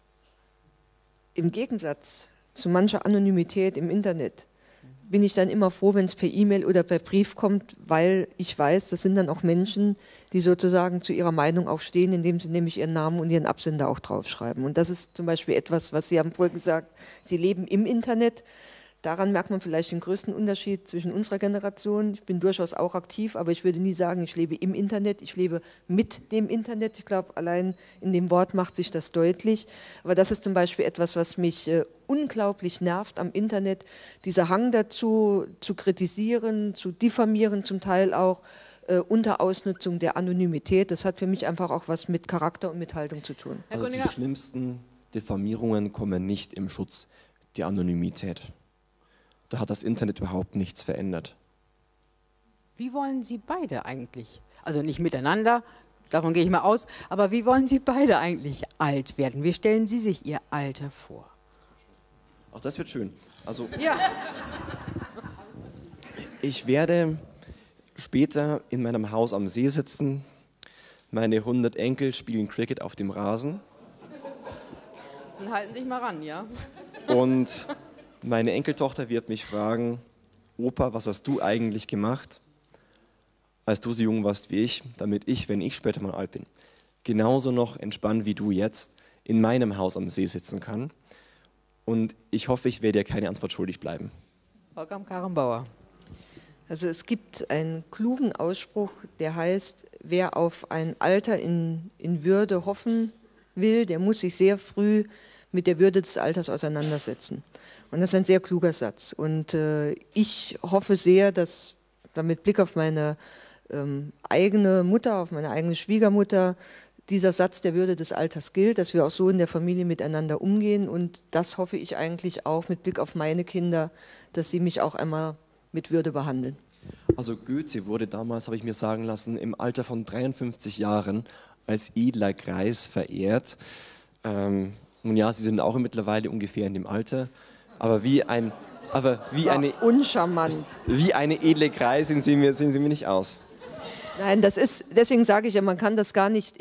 im Gegensatz zu mancher Anonymität im Internet bin ich dann immer froh, wenn es per E-Mail oder per Brief kommt, weil ich weiß, das sind dann auch Menschen, die sozusagen zu ihrer Meinung auch stehen, indem sie nämlich ihren Namen und ihren Absender auch draufschreiben. Und das ist zum Beispiel etwas, was Sie haben vorhin gesagt, Sie leben im Internet. Daran merkt man vielleicht den größten Unterschied zwischen unserer Generation. Ich bin durchaus auch aktiv, aber ich würde nie sagen, ich lebe im Internet, ich lebe mit dem Internet. Ich glaube, allein in dem Wort macht sich das deutlich. Aber das ist zum Beispiel etwas, was mich unglaublich nervt am Internet. Dieser Hang dazu, zu kritisieren, zu diffamieren, zum Teil auch unter Ausnutzung der Anonymität. Das hat für mich einfach auch was mit Charakter und mit Haltung zu tun. Also die schlimmsten Diffamierungen kommen nicht im Schutz der Anonymität. Da hat das Internet überhaupt nichts verändert. Wie wollen Sie beide eigentlich? Also nicht miteinander, davon gehe ich mal aus. Aber wie wollen Sie beide eigentlich alt werden? Wie stellen Sie sich Ihr Alter vor? Auch das wird schön. Also, Ja. ich werde später in meinem Haus am See sitzen. Meine 100 Enkel spielen Cricket auf dem Rasen. Dann halten Sie sich mal ran, ja? Und meine Enkeltochter wird mich fragen, Opa, was hast du eigentlich gemacht, als du so jung warst wie ich, damit ich, wenn ich später mal alt bin, genauso noch entspannt wie du jetzt in meinem Haus am See sitzen kann. Und ich hoffe, ich werde dir keine Antwort schuldig bleiben. Frau Kramp-Karrenbauer. Also es gibt einen klugen Ausspruch, der heißt, wer auf ein Alter in Würde hoffen will, der muss sich sehr früh mit der Würde des Alters auseinandersetzen. Und das ist ein sehr kluger Satz. Und ich hoffe sehr, dass mit Blick auf meine eigene Mutter, auf meine eigene Schwiegermutter, dieser Satz der Würde des Alters gilt, dass wir auch so in der Familie miteinander umgehen. Und das hoffe ich eigentlich auch mit Blick auf meine Kinder, dass sie mich auch einmal mit Würde behandeln. Also Goethe wurde damals, habe ich mir sagen lassen, im Alter von 53 Jahren als edler Greis verehrt. Nun ja, Sie sind auch mittlerweile ungefähr in dem Alter, aber wie eine uncharmant. Wie eine edle Greisin sehen Sie mir nicht aus. Nein, deswegen sage ich ja, man kann das gar nicht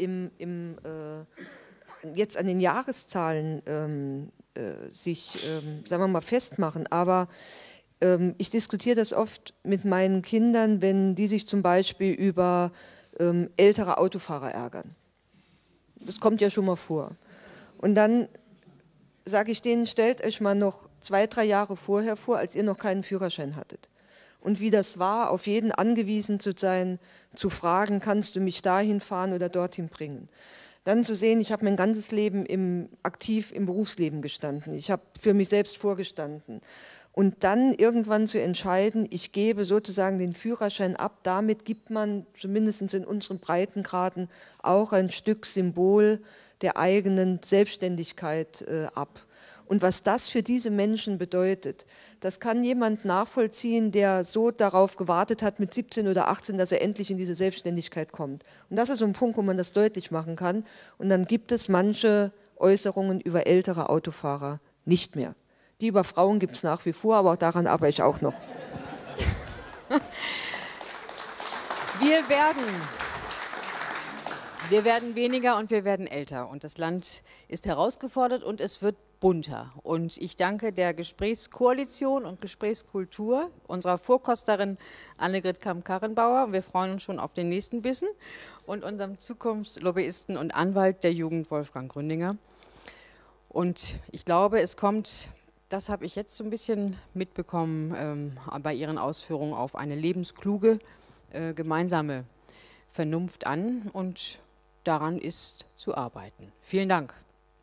jetzt an den Jahreszahlen sagen wir mal, festmachen, aber ich diskutiere das oft mit meinen Kindern, wenn die sich zum Beispiel über ältere Autofahrer ärgern. Das kommt ja schon mal vor. Und dann sage ich denen, stellt euch mal noch 2, 3 Jahre vorher vor, als ihr noch keinen Führerschein hattet. Und wie das war, auf jeden angewiesen zu sein, zu fragen, kannst du mich dahin fahren oder dorthin bringen. Dann zu sehen, ich habe mein ganzes Leben aktiv im Berufsleben gestanden. Ich habe für mich selbst vorgestanden. Und dann irgendwann zu entscheiden, ich gebe sozusagen den Führerschein ab. Damit gibt man, zumindest in unseren Breitengraden, auch ein Stück Symbol der eigenen Selbstständigkeit ab. Und was das für diese Menschen bedeutet, das kann jemand nachvollziehen, der so darauf gewartet hat mit 17 oder 18, dass er endlich in diese Selbstständigkeit kommt. Und das ist so ein Punkt, wo man das deutlich machen kann. Und dann gibt es manche Äußerungen über ältere Autofahrer nicht mehr. Die über Frauen gibt es nach wie vor, aber auch daran arbeite ich auch noch. Wir werden weniger und wir werden älter. Und das Land ist herausgefordert und es wird bunter. Und ich danke der Gesprächskoalition und Gesprächskultur unserer Vorkosterin Annegret Kramp-Karrenbauer. Wir freuen uns schon auf den nächsten Bissen. Und unserem Zukunftslobbyisten und Anwalt der Jugend Wolfgang Gründinger. Und ich glaube, es kommt, das habe ich jetzt so ein bisschen mitbekommen, bei Ihren Ausführungen auf eine lebenskluge, gemeinsame Vernunft an. Und daran ist zu arbeiten. Vielen Dank.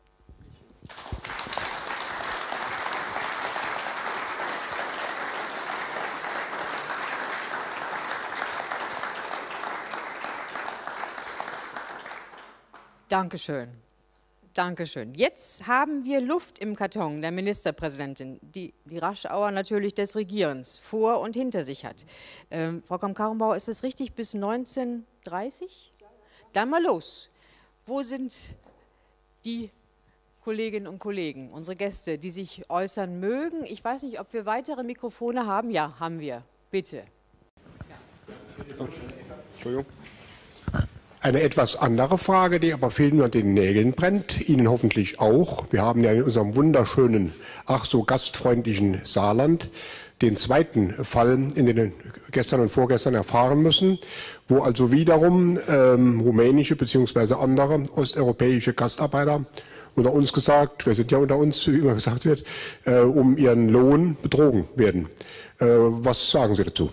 Dankeschön. Dankeschön. Jetzt haben wir Luft im Karton der Ministerpräsidentin, die Raschauer natürlich des Regierens vor und hinter sich hat. Frau Kramp-Karrenbauer, ist es richtig bis 19:30? Dann mal los. Wo sind die Kolleginnen und Kollegen, unsere Gäste, die sich äußern mögen? Ich weiß nicht, ob wir weitere Mikrofone haben. Ja, haben wir. Bitte. Entschuldigung. Eine etwas andere Frage, die aber vielen unter den Nägeln brennt, Ihnen hoffentlich auch. Wir haben ja in unserem wunderschönen, ach so gastfreundlichen Saarland den zweiten Fall in den gestern und vorgestern erfahren müssen, wo also wiederum rumänische bzw. andere osteuropäische Gastarbeiter unter uns gesagt, wir sind ja unter uns, wie immer gesagt wird, um ihren Lohn betrogen werden. Was sagen Sie dazu?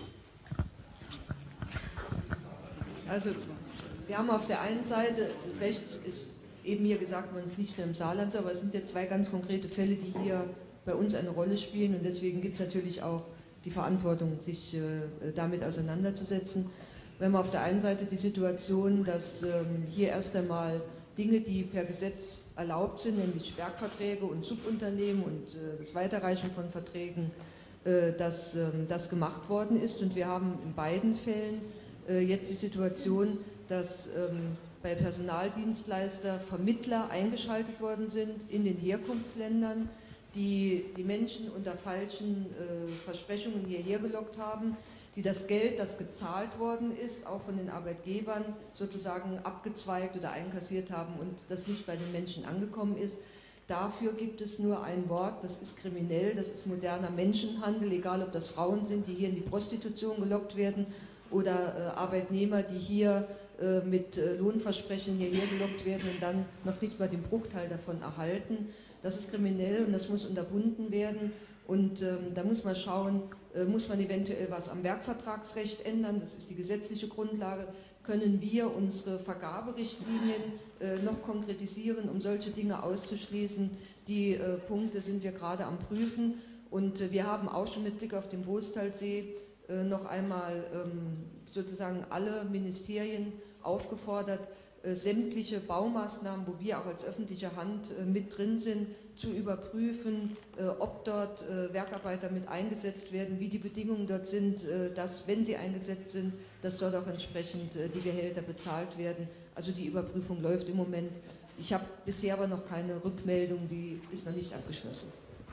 Also wir haben auf der einen Seite, es ist recht, ist eben hier gesagt worden, es ist nicht nur im Saarland so, aber es sind ja 2 ganz konkrete Fälle, die hier bei uns eine Rolle spielen und deswegen gibt es natürlich auch die Verantwortung, sich damit auseinanderzusetzen. Wir haben auf der einen Seite die Situation, dass hier erst einmal Dinge, die per Gesetz erlaubt sind, nämlich Werkverträge und Subunternehmen und das Weiterreichen von Verträgen, dass das gemacht worden ist und wir haben in beiden Fällen jetzt die Situation, dass bei Personaldienstleister Vermittler eingeschaltet worden sind in den Herkunftsländern, die die Menschen unter falschen Versprechungen hierher gelockt haben, die das Geld, das gezahlt worden ist, auch von den Arbeitgebern sozusagen abgezweigt oder einkassiert haben und das nicht bei den Menschen angekommen ist. Dafür gibt es nur ein Wort, das ist kriminell, das ist moderner Menschenhandel, egal ob das Frauen sind, die hier in die Prostitution gelockt werden oder Arbeitnehmer, die hier mit Lohnversprechen hierher gelockt werden und dann noch nicht mal den Bruchteil davon erhalten. Das ist kriminell und das muss unterbunden werden. Und da muss man schauen, muss man eventuell was am Werkvertragsrecht ändern, das ist die gesetzliche Grundlage. Können wir unsere Vergaberichtlinien noch konkretisieren, um solche Dinge auszuschließen? Die Punkte sind wir gerade am Prüfen und wir haben auch schon mit Blick auf den Boestalsee noch einmal sozusagen alle Ministerien aufgefordert, sämtliche Baumaßnahmen, wo wir auch als öffentliche Hand mit drin sind, zu überprüfen, ob dort Werkarbeiter mit eingesetzt werden, wie die Bedingungen dort sind, dass, wenn sie eingesetzt sind, dass dort auch entsprechend die Gehälter bezahlt werden. Also die Überprüfung läuft im Moment. Ich habe bisher aber noch keine Rückmeldung, die ist noch nicht abgeschlossen.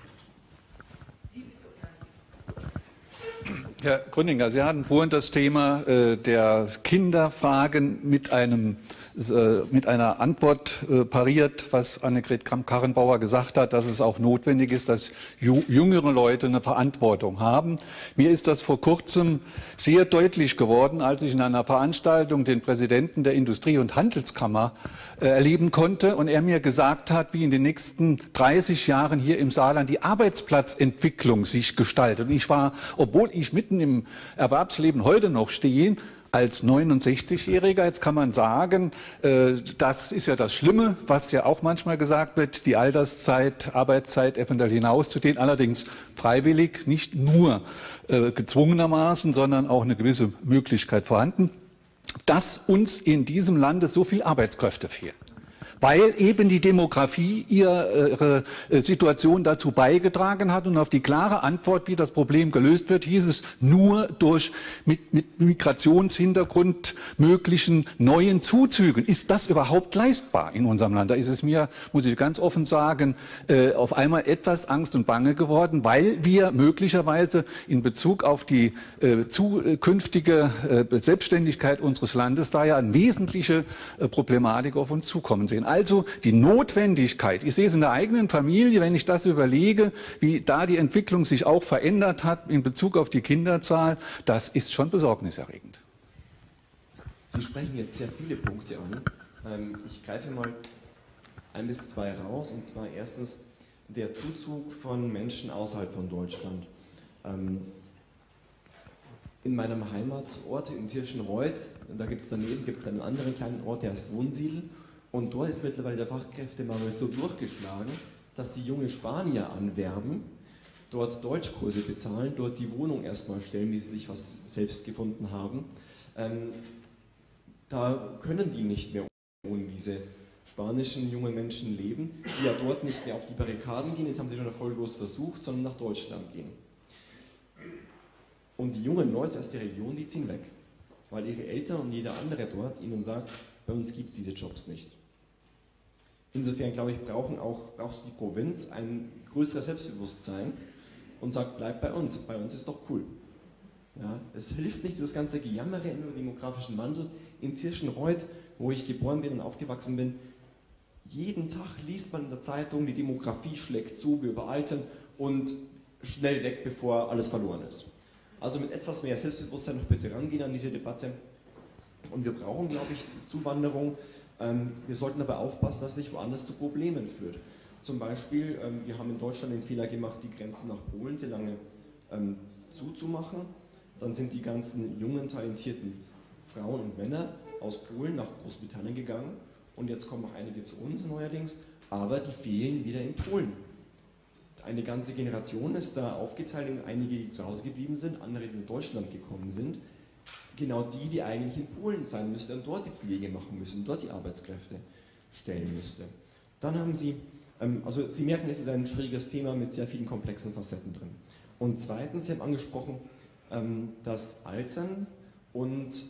Herr Gründinger, Sie hatten vorhin das Thema der Kinderfragen mit einer Antwort pariert, was Annegret Kramp-Karrenbauer gesagt hat, dass es auch notwendig ist, dass jüngere Leute eine Verantwortung haben. Mir ist das vor kurzem sehr deutlich geworden, als ich in einer Veranstaltung den Präsidenten der Industrie- und Handelskammer erleben konnte und er mir gesagt hat, wie in den nächsten 30 Jahren hier im Saarland die Arbeitsplatzentwicklung sich gestaltet. Und ich war, obwohl ich mitten im Erwerbsleben heute noch stehe, als 69-Jähriger, jetzt kann man sagen, das ist ja das Schlimme, was ja auch manchmal gesagt wird, die Alterszeit, Arbeitszeit eventuell hinauszudehnen, allerdings freiwillig, nicht nur gezwungenermaßen, sondern auch eine gewisse Möglichkeit vorhanden, dass uns in diesem Lande so viel Arbeitskräfte fehlen. Weil eben die Demografie ihre Situation dazu beigetragen hat und auf die klare Antwort, wie das Problem gelöst wird, hieß es nur durch mit Migrationshintergrund möglichen neuen Zuzügen. Ist das überhaupt leistbar in unserem Land? Da ist es mir, muss ich ganz offen sagen, auf einmal etwas Angst und Bange geworden, weil wir möglicherweise in Bezug auf die zukünftige Selbstständigkeit unseres Landes da ja eine wesentliche Problematik auf uns zukommen sehen. Also die Notwendigkeit, ich sehe es in der eigenen Familie, wenn ich das überlege, wie da die Entwicklung sich auch verändert hat in Bezug auf die Kinderzahl, das ist schon besorgniserregend. Sie sprechen jetzt sehr viele Punkte an. Ich greife mal 1 bis 2 raus, und zwar erstens der Zuzug von Menschen außerhalb von Deutschland. In meinem Heimatort in Tirschenreuth, da gibt es daneben einen anderen kleinen Ort, der heißt Wunsiedel. Und dort ist mittlerweile der Fachkräftemangel so durchgeschlagen, dass sie junge Spanier anwerben, dort Deutschkurse bezahlen, dort die Wohnung erstmal stellen, wie sie sich was selbst gefunden haben. Da können die nicht mehr ohne diese spanischen jungen Menschen leben, die ja dort nicht mehr auf die Barrikaden gehen, jetzt haben sie schon erfolglos versucht, sondern nach Deutschland gehen. Und die jungen Leute aus der Region, die ziehen weg, weil ihre Eltern und jeder andere dort ihnen sagt, bei uns gibt es diese Jobs nicht. Insofern, glaube ich, braucht die Provinz ein größeres Selbstbewusstsein und sagt, bleibt bei uns ist doch cool. Ja, es hilft nicht, das ganze Gejammere über demografischen Wandel. In Tirschenreuth, wo ich geboren bin und aufgewachsen bin, jeden Tag liest man in der Zeitung, die Demografie schlägt zu, wir überaltern und schnell weg, bevor alles verloren ist. Also mit etwas mehr Selbstbewusstsein noch bitte rangehen an diese Debatte. Und wir brauchen, glaube ich, Zuwanderung. Wir sollten aber aufpassen, dass es nicht woanders zu Problemen führt. Zum Beispiel, wir haben in Deutschland den Fehler gemacht, die Grenzen nach Polen sehr lange zuzumachen. Dann sind die ganzen jungen, talentierten Frauen und Männer aus Polen nach Großbritannien gegangen. Und jetzt kommen auch einige zu uns neuerdings, aber die fehlen wieder in Polen. Eine ganze Generation ist da aufgeteilt in einige, die zu Hause geblieben sind, andere, die in Deutschland gekommen sind. Genau die eigentlich in Polen sein müssten und dort die Pflege machen müssen, dort die Arbeitskräfte stellen müssten. Dann haben Sie, also Sie merken, es ist ein schwieriges Thema mit sehr vielen komplexen Facetten drin. Und zweitens, Sie haben angesprochen, das Altern und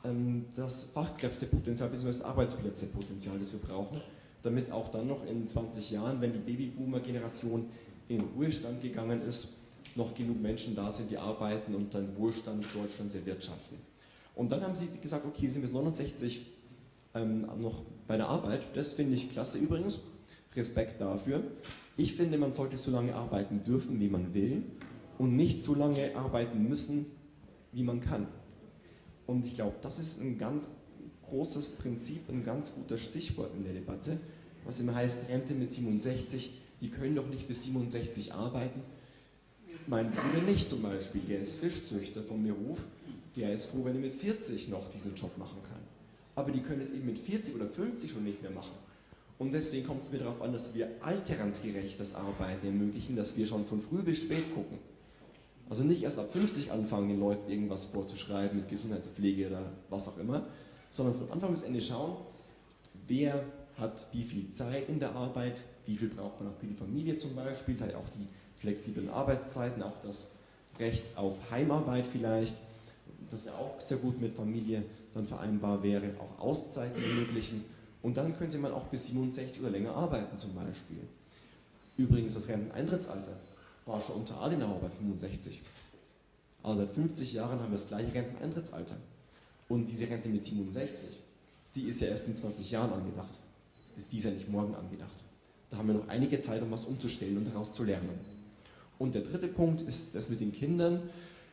das Fachkräftepotenzial bzw. das Arbeitsplätzepotenzial, das wir brauchen, damit auch dann noch in 20 Jahren, wenn die Babyboomer-Generation in den Ruhestand gegangen ist, noch genug Menschen da sind, die arbeiten und dann Wohlstand Deutschlands erwirtschaften. Und dann haben sie gesagt, okay, sind bis 69 noch bei der Arbeit. Das finde ich klasse übrigens. Respekt dafür. Ich finde, man sollte so lange arbeiten dürfen, wie man will und nicht so lange arbeiten müssen, wie man kann. Und ich glaube, das ist ein ganz großes Prinzip, ein ganz guter Stichwort in der Debatte, was immer heißt, Rente mit 67, die können doch nicht bis 67 arbeiten. Mein Bruder nicht zum Beispiel, der ist Fischzüchter vom Beruf, der ist froh, wenn er mit 40 noch diesen Job machen kann. Aber die können jetzt eben mit 40 oder 50 schon nicht mehr machen. Und deswegen kommt es mir darauf an, dass wir alternsgerechtes Arbeiten ermöglichen, dass wir schon von früh bis spät gucken. Also nicht erst ab 50 anfangen, den Leuten irgendwas vorzuschreiben mit Gesundheitspflege oder was auch immer, sondern von Anfang bis Ende schauen, wer hat wie viel Zeit in der Arbeit, wie viel braucht man auch für die Familie zum Beispiel, daher auch die flexiblen Arbeitszeiten, auch das Recht auf Heimarbeit vielleicht, das ja auch sehr gut mit Familie dann vereinbar wäre, auch Auszeiten ermöglichen. Und dann könnte man auch bis 67 oder länger arbeiten zum Beispiel. Übrigens, das Renteneintrittsalter war schon unter Adenauer bei 65. Also seit 50 Jahren haben wir das gleiche Renteneintrittsalter. Und diese Rente mit 67, die ist ja erst in 20 Jahren angedacht. Ist dies ja nicht morgen angedacht. Da haben wir noch einige Zeit, um was umzustellen und daraus zu lernen. Und der dritte Punkt ist das mit den Kindern.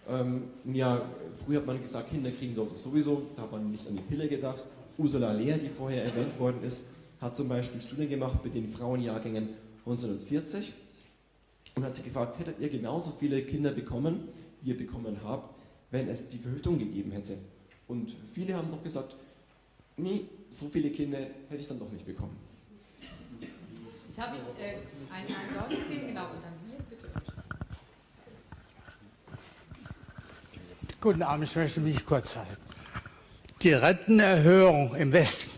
Ja, früher hat man gesagt, Kinder kriegen dort sowieso, da hat man nicht an die Pille gedacht. Ursula Lehr, die vorher erwähnt worden ist, hat zum Beispiel Studien gemacht mit den Frauenjahrgängen 1940 und hat sich gefragt, hättet ihr genauso viele Kinder bekommen, wie ihr bekommen habt, wenn es die Verhütung gegeben hätte? Und viele haben doch gesagt, nee, so viele Kinder hätte ich dann doch nicht bekommen. Jetzt habe ich einen dort gesehen, genau, und dann hier, bitte. Guten Abend, ich möchte mich kurz fassen. Die Rentenerhöhung im Westen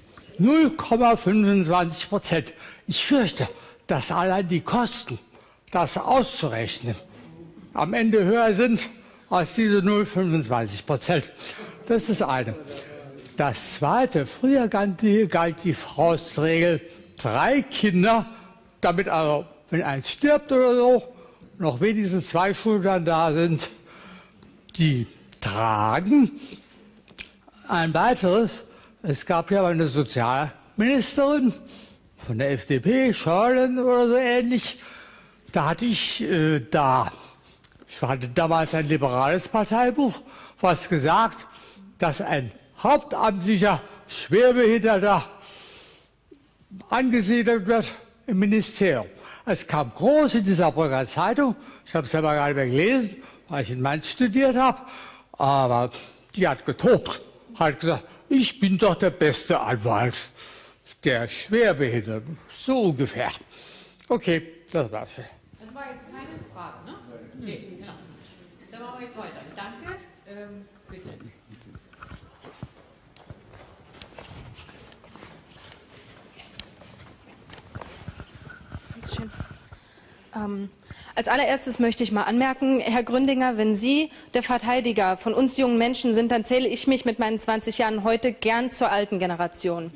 0,25%. Ich fürchte, dass allein die Kosten, das auszurechnen, am Ende höher sind als diese 0,25%. Das ist das eine. Das zweite, früher galt die Faustregel 3 Kinder, damit also, wenn eins stirbt oder so, noch wenigstens 2 Schultern da sind, die tragen. Ein weiteres, es gab ja eine Sozialministerin von der FDP, Schörlen oder so ähnlich, da hatte ich hatte damals ein liberales Parteibuch, was gesagt, dass ein hauptamtlicher Schwerbehinderter angesiedelt wird im Ministerium. Es kam groß in dieser Saarbrücker Zeitung, ich habe es selber gar nicht mehr gelesen, weil ich in Mainz studiert habe, aber die hat getobt, hat gesagt, ich bin doch der beste Anwalt der Schwerbehinderten, so ungefähr. Okay, das war's. Das war jetzt keine Frage, ne? Nee, genau. Dann machen wir jetzt weiter. Danke. Bitte. Dankeschön. Als allererstes möchte ich mal anmerken, Herr Gründinger, wenn Sie der Verteidiger von uns jungen Menschen sind, dann zähle ich mich mit meinen 20 Jahren heute gern zur alten Generation.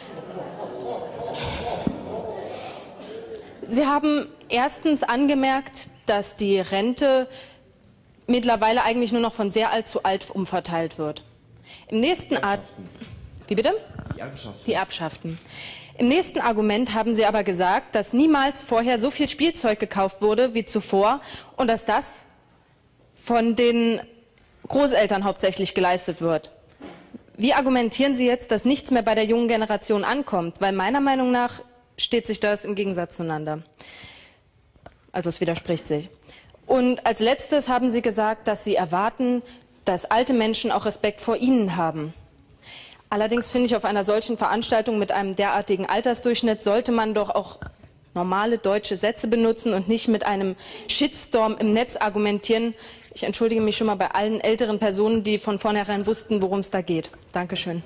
Sie haben erstens angemerkt, dass die Rente mittlerweile eigentlich nur noch von sehr alt zu alt umverteilt wird. Im nächsten Wie bitte? Die Erbschaften. Die Erbschaften. Im nächsten Argument haben Sie aber gesagt, dass niemals vorher so viel Spielzeug gekauft wurde wie zuvor und dass das von den Großeltern hauptsächlich geleistet wird. Wie argumentieren Sie jetzt, dass nichts mehr bei der jungen Generation ankommt? Weil meiner Meinung nach steht sich das im Gegensatz zueinander. Also es widerspricht sich. Und als letztes haben Sie gesagt, dass Sie erwarten, dass alte Menschen auch Respekt vor Ihnen haben. Allerdings finde ich, auf einer solchen Veranstaltung mit einem derartigen Altersdurchschnitt sollte man doch auch normale deutsche Sätze benutzen und nicht mit einem Shitstorm im Netz argumentieren. Ich entschuldige mich schon mal bei allen älteren Personen, die von vornherein wussten, worum es da geht. Dankeschön.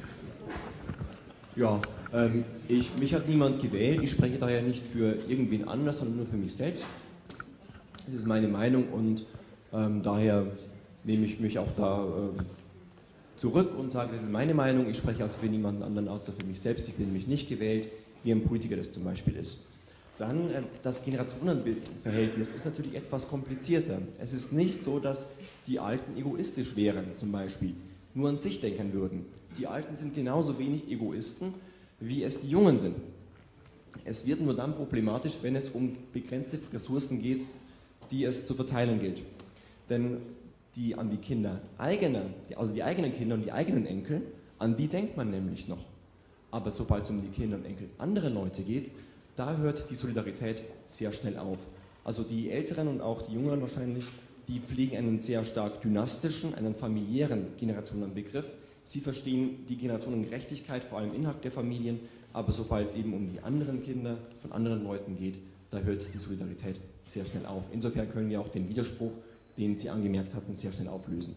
Ja, mich hat niemand gewählt. Ich spreche daher nicht für irgendwen anders, sondern nur für mich selbst. Das ist meine Meinung und daher nehme ich mich auch da zurück und sage, das ist meine Meinung, ich spreche also für niemanden anderen außer für mich selbst, ich bin nämlich nicht gewählt, wie ein Politiker das zum Beispiel ist. Dann das Generationenverhältnis ist natürlich etwas komplizierter. Es ist nicht so, dass die Alten egoistisch wären, zum Beispiel, nur an sich denken würden. Die Alten sind genauso wenig Egoisten, wie es die Jungen sind. Es wird nur dann problematisch, wenn es um begrenzte Ressourcen geht, die es zu verteilen gilt. Denn an die Kinder eigener, also die eigenen Kinder und die eigenen Enkel, an die denkt man nämlich noch. Aber sobald es um die Kinder und Enkel anderer Leute geht, da hört die Solidarität sehr schnell auf. Also die Älteren und auch die Jüngeren wahrscheinlich, die pflegen einen sehr stark dynastischen, einen familiären Generationenbegriff. Sie verstehen die Generationengerechtigkeit vor allem innerhalb der Familien, aber sobald es eben um die anderen Kinder von anderen Leuten geht, da hört die Solidarität sehr schnell auf. Insofern können wir auch den Widerspruch, den Sie angemerkt hatten, sehr schnell auflösen.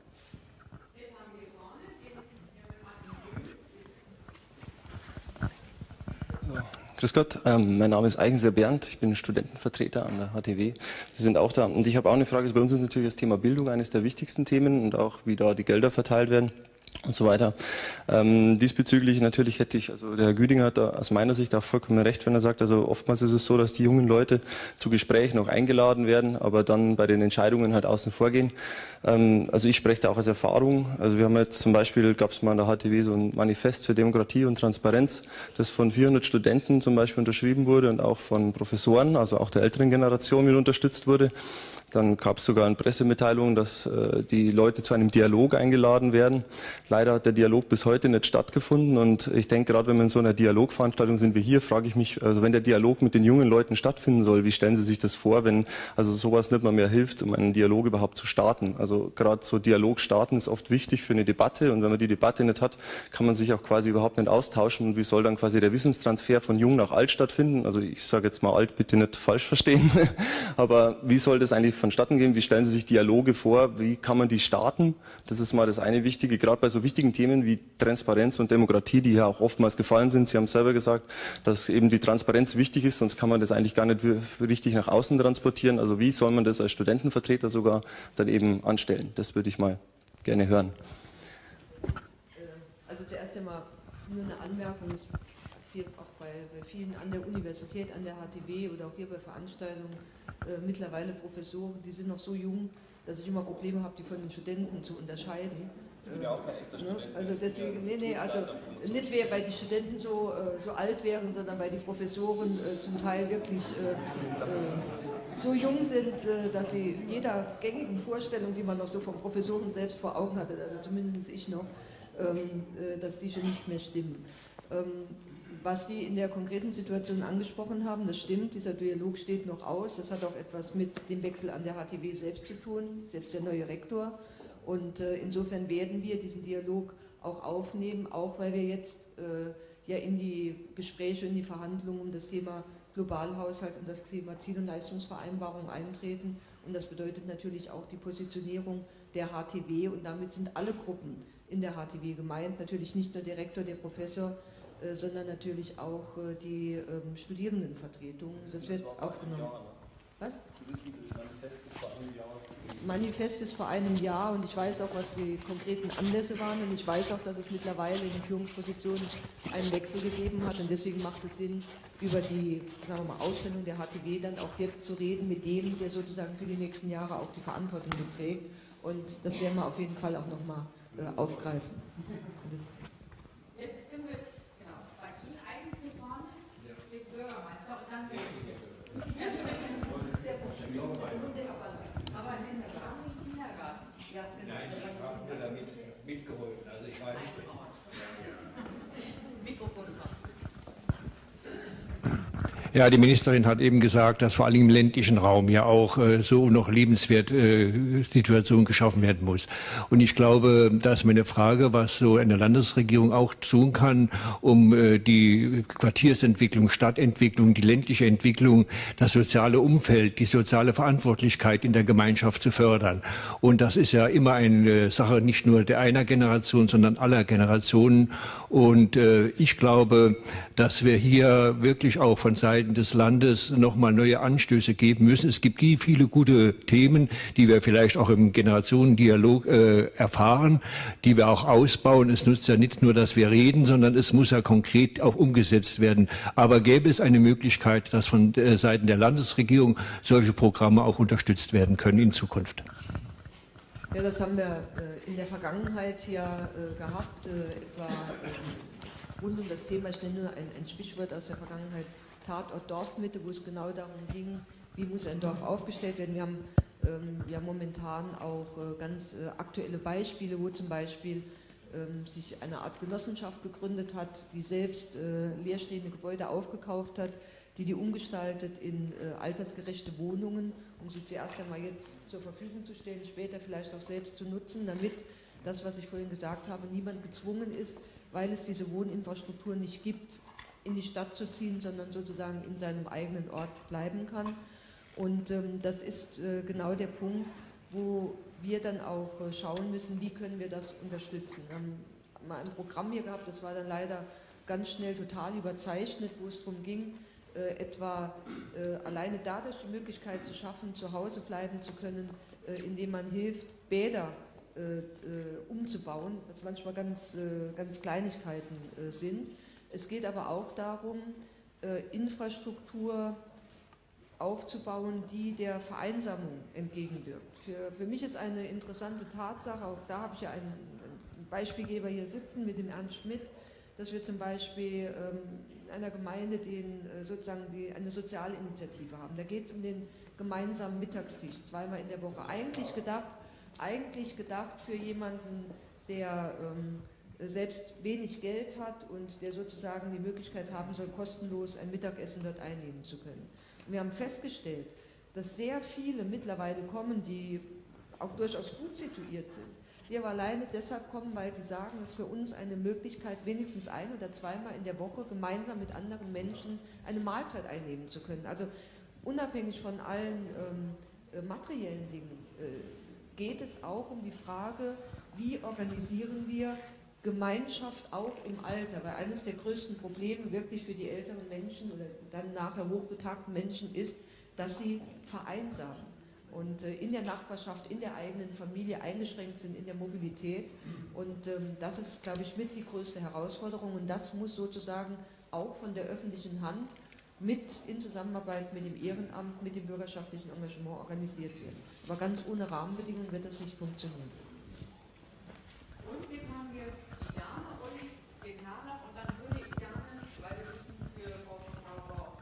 So, grüß Gott, mein Name ist Eigenseer Bernd, ich bin Studentenvertreter an der HTW. Wir sind auch da und ich habe auch eine Frage. Bei uns ist natürlich das Thema Bildung eines der wichtigsten Themen und auch wie da die Gelder verteilt werden und so weiter. Diesbezüglich natürlich hätte ich, also der Herr Güdinger hat da aus meiner Sicht auch vollkommen recht, wenn er sagt, also oftmals ist es so, dass die jungen Leute zu Gesprächen auch eingeladen werden, aber dann bei den Entscheidungen halt außen vor gehen. Also ich spreche da auch aus Erfahrung. Also wir haben jetzt zum Beispiel, gab es mal an der HTW so ein Manifest für Demokratie und Transparenz, das von 400 Studenten zum Beispiel unterschrieben wurde und auch von Professoren, also auch der älteren Generation mit unterstützt wurde. Dann gab es sogar eine Pressemitteilung, dass die Leute zu einem Dialog eingeladen werden. Leider hat der Dialog bis heute nicht stattgefunden und ich denke, gerade wenn wir in so einer Dialogveranstaltung sind wie hier, frage ich mich, also wenn der Dialog mit den jungen Leuten stattfinden soll, wie stellen Sie sich das vor, wenn also sowas nicht mal mehr hilft, um einen Dialog überhaupt zu starten? Also gerade so Dialog starten ist oft wichtig für eine Debatte und wenn man die Debatte nicht hat, kann man sich auch quasi überhaupt nicht austauschen und wie soll dann quasi der Wissenstransfer von jung nach alt stattfinden? Also ich sage jetzt mal alt, bitte nicht falsch verstehen, aber wie soll das eigentlich vonstatten gehen? Wie stellen Sie sich Dialoge vor? Wie kann man die starten? Das ist mal das eine Wichtige, gerade bei so wichtigen Themen wie Transparenz und Demokratie, die ja auch oftmals gefallen sind. Sie haben selber gesagt, dass eben die Transparenz wichtig ist, sonst kann man das eigentlich gar nicht richtig nach außen transportieren. Also wie soll man das als Studentenvertreter sogar dann eben anstellen? Das würde ich mal gerne hören. Also zuerst einmal nur eine Anmerkung, auch bei vielen an der Universität, an der HTW oder auch hier bei Veranstaltungen, mittlerweile Professoren, die sind noch so jung, dass ich immer Probleme habe, die von den Studenten zu unterscheiden. Also deswegen, also nicht weil die Studenten so alt wären, sondern weil die Professoren zum Teil wirklich so jung sind, dass sie jeder gängigen Vorstellung, die man noch so vom Professoren selbst vor Augen hatte, also zumindest ich noch, dass die schon nicht mehr stimmen. Was Sie in der konkreten Situation angesprochen haben, das stimmt, dieser Dialog steht noch aus. Das hat auch etwas mit dem Wechsel an der HTW selbst zu tun. Das ist jetzt der neue Rektor. Und insofern werden wir diesen Dialog auch aufnehmen, auch weil wir jetzt ja in die Gespräche, in die Verhandlungen um das Thema Globalhaushalt und das Thema Ziel- und Leistungsvereinbarung eintreten. Und das bedeutet natürlich auch die Positionierung der HTW. Und damit sind alle Gruppen in der HTW gemeint. Natürlich nicht nur der Rektor, der Professor, sondern natürlich auch die Studierendenvertretung. Das wird aufgenommen. Was? Das Manifest ist vor einem Jahr und ich weiß auch, was die konkreten Anlässe waren und ich weiß auch, dass es mittlerweile in den Führungspositionen einen Wechsel gegeben hat und deswegen macht es Sinn, über die, sagen wir mal, Ausstellung der HTW dann auch jetzt zu reden mit dem, der sozusagen für die nächsten Jahre auch die Verantwortung trägt und das werden wir auf jeden Fall auch nochmal aufgreifen. Jetzt sind wir bei Ihnen eigentlich vorne, dem Bürgermeister und dann aber in den Kindergarten. Ja, genau. Ich habe mir damit mitgeholfen, also ich weiß nicht. Mikrofon. Ja, die Ministerin hat eben gesagt, dass vor allem im ländlichen Raum ja auch so noch lebenswerte Situation geschaffen werden muss. Und ich glaube, da ist meine Frage, was so eine Landesregierung auch tun kann, um die Quartiersentwicklung, Stadtentwicklung, die ländliche Entwicklung, das soziale Umfeld, die soziale Verantwortlichkeit in der Gemeinschaft zu fördern. Und das ist ja immer eine Sache nicht nur der einer Generation, sondern aller Generationen. Und ich glaube, dass wir hier wirklich auch von Seiten Seiten des Landes nochmal neue Anstöße geben müssen. Es gibt viele gute Themen, die wir vielleicht auch im Generationendialog erfahren, die wir auch ausbauen. Es nutzt ja nicht nur, dass wir reden, sondern es muss ja konkret auch umgesetzt werden. Aber gäbe es eine Möglichkeit, dass von Seiten der Landesregierung solche Programme auch unterstützt werden können in Zukunft? Ja, das haben wir in der Vergangenheit ja gehabt, etwa rund um das Thema, ich nenne nur ein Sprichwort aus der Vergangenheit, Tatort Dorfmitte, wo es genau darum ging, wie muss ein Dorf aufgestellt werden. Wir haben ja momentan auch ganz aktuelle Beispiele, wo zum Beispiel sich eine Art Genossenschaft gegründet hat, die selbst leerstehende Gebäude aufgekauft hat, die umgestaltet in altersgerechte Wohnungen, um sie zuerst einmal jetzt zur Verfügung zu stellen, später vielleicht auch selbst zu nutzen, damit das, was ich vorhin gesagt habe, niemand gezwungen ist, weil es diese Wohninfrastruktur nicht gibt, in die Stadt zu ziehen, sondern sozusagen in seinem eigenen Ort bleiben kann. Und das ist genau der Punkt, wo wir dann auch schauen müssen, wie können wir das unterstützen. Wir haben mal ein Programm hier gehabt, das war dann leider ganz schnell total überzeichnet, wo es darum ging, etwa alleine dadurch die Möglichkeit zu schaffen, zu Hause bleiben zu können, indem man hilft, Bäder umzubauen, was manchmal ganz Kleinigkeiten sind. Es geht aber auch darum, Infrastruktur aufzubauen, die der Vereinsamung entgegenwirkt. Für mich ist eine interessante Tatsache, auch da habe ich ja einen Beispielgeber hier sitzen mit dem Ernst Schmidt, dass wir zum Beispiel einer Gemeinde sozusagen eine soziale Initiative haben. Da geht es um den gemeinsamen Mittagstisch, zweimal in der Woche. Eigentlich gedacht für jemanden, der selbst wenig Geld hat und der sozusagen die Möglichkeit haben soll, kostenlos ein Mittagessen dort einnehmen zu können. Und wir haben festgestellt, dass sehr viele mittlerweile kommen, die auch durchaus gut situiert sind, die aber alleine deshalb kommen, weil sie sagen, es ist für uns eine Möglichkeit, wenigstens ein- oder zweimal in der Woche gemeinsam mit anderen Menschen eine Mahlzeit einnehmen zu können. Also unabhängig von allen materiellen Dingen geht es auch um die Frage, wie organisieren wir Gemeinschaft auch im Alter, weil eines der größten Probleme wirklich für die älteren Menschen oder dann nachher hochbetagten Menschen ist, dass sie vereinsamen und in der Nachbarschaft, in der eigenen Familie eingeschränkt sind in der Mobilität. Und das ist, glaube ich, mit die größte Herausforderung und das muss sozusagen auch von der öffentlichen Hand in Zusammenarbeit mit dem Ehrenamt, mit dem bürgerschaftlichen Engagement organisiert werden. Aber ganz ohne Rahmenbedingungen wird das nicht funktionieren. Und jetzt haben wir Jana und den Jana und dann würde ich gerne, weil wir wissen, wir brauchen auch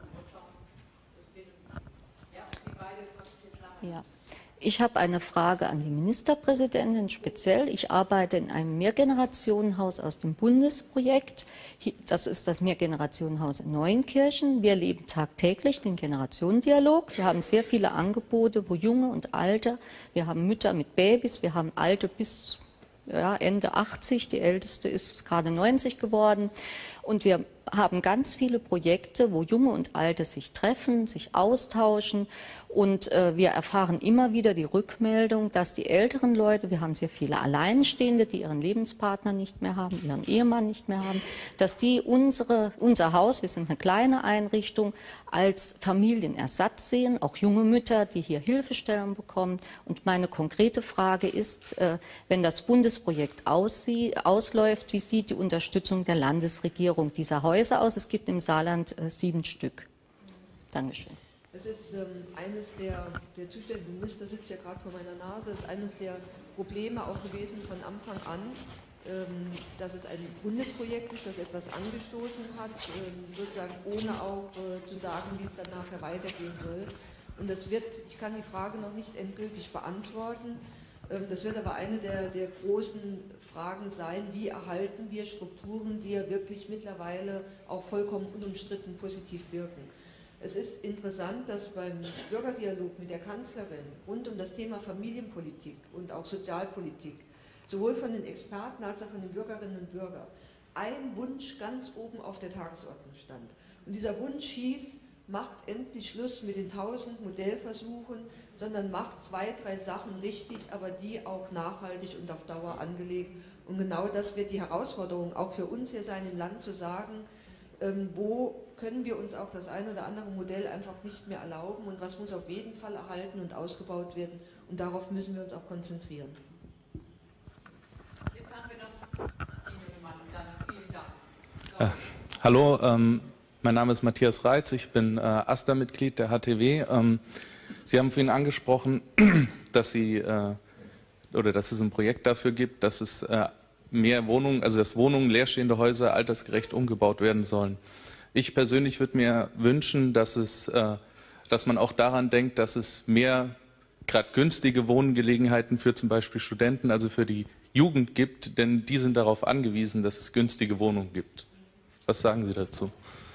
das Bildungsdienst. Ja, die beide jetzt nachher. Ja. Ich habe eine Frage an die Ministerpräsidentin speziell. Ich arbeite in einem Mehrgenerationenhaus aus dem Bundesprojekt. Das ist das Mehrgenerationenhaus in Neuenkirchen. Wir leben tagtäglich den Generationendialog. Wir haben sehr viele Angebote, wo Junge und Alte, wir haben Mütter mit Babys, wir haben Alte bis Ende 80, die Älteste ist gerade 90 geworden. Und wir haben ganz viele Projekte, wo Junge und Alte sich treffen, sich austauschen. Und wir erfahren immer wieder die Rückmeldung, dass die älteren Leute, wir haben sehr viele Alleinstehende, die ihren Lebenspartner nicht mehr haben, ihren Ehemann nicht mehr haben, dass die unser Haus, wir sind eine kleine Einrichtung, als Familienersatz sehen, auch junge Mütter, die hier Hilfestellung bekommen. Und meine konkrete Frage ist, wenn das Bundesprojekt ausläuft, wie sieht die Unterstützung der Landesregierung dieser Häuser aus? Es gibt im Saarland 7 Stück. Dankeschön. Das ist eines der zuständige Minister sitzt ja gerade vor meiner Nase, ist eines der Probleme auch gewesen von Anfang an, dass es ein Bundesprojekt ist, das etwas angestoßen hat, sozusagen ohne auch zu sagen, wie es dann nachher weitergehen soll. Und ich kann die Frage noch nicht endgültig beantworten, das wird aber eine der großen Fragen sein, wie erhalten wir Strukturen, die ja wirklich mittlerweile auch vollkommen unumstritten positiv wirken. Es ist interessant, dass beim Bürgerdialog mit der Kanzlerin rund um das Thema Familienpolitik und auch Sozialpolitik sowohl von den Experten als auch von den Bürgerinnen und Bürgern ein Wunsch ganz oben auf der Tagesordnung stand. Und dieser Wunsch hieß, macht endlich Schluss mit den 1000 Modellversuchen, sondern macht 2, 3 Sachen richtig, aber die auch nachhaltig und auf Dauer angelegt. Und genau das wird die Herausforderung auch für uns hier sein, im Land zu sagen, wo können wir uns auch das ein oder andere Modell einfach nicht mehr erlauben und was muss auf jeden Fall erhalten und ausgebaut werden und darauf müssen wir uns auch konzentrieren. Jetzt haben wir noch den jungen Mann und dann vielen Dank. Hallo, mein Name ist Matthias Reitz, ich bin AStA-Mitglied der HTW. Sie haben vorhin angesprochen, dass es ein Projekt dafür gibt, dass es mehr Wohnungen, also dass Wohnungen, leerstehende Häuser altersgerecht umgebaut werden sollen. Ich persönlich würde mir wünschen, dass man auch daran denkt, dass es mehr gerade günstige Wohngelegenheiten für zum Beispiel Studenten, also für die Jugend gibt, denn die sind darauf angewiesen, dass es günstige Wohnungen gibt. Was sagen Sie dazu?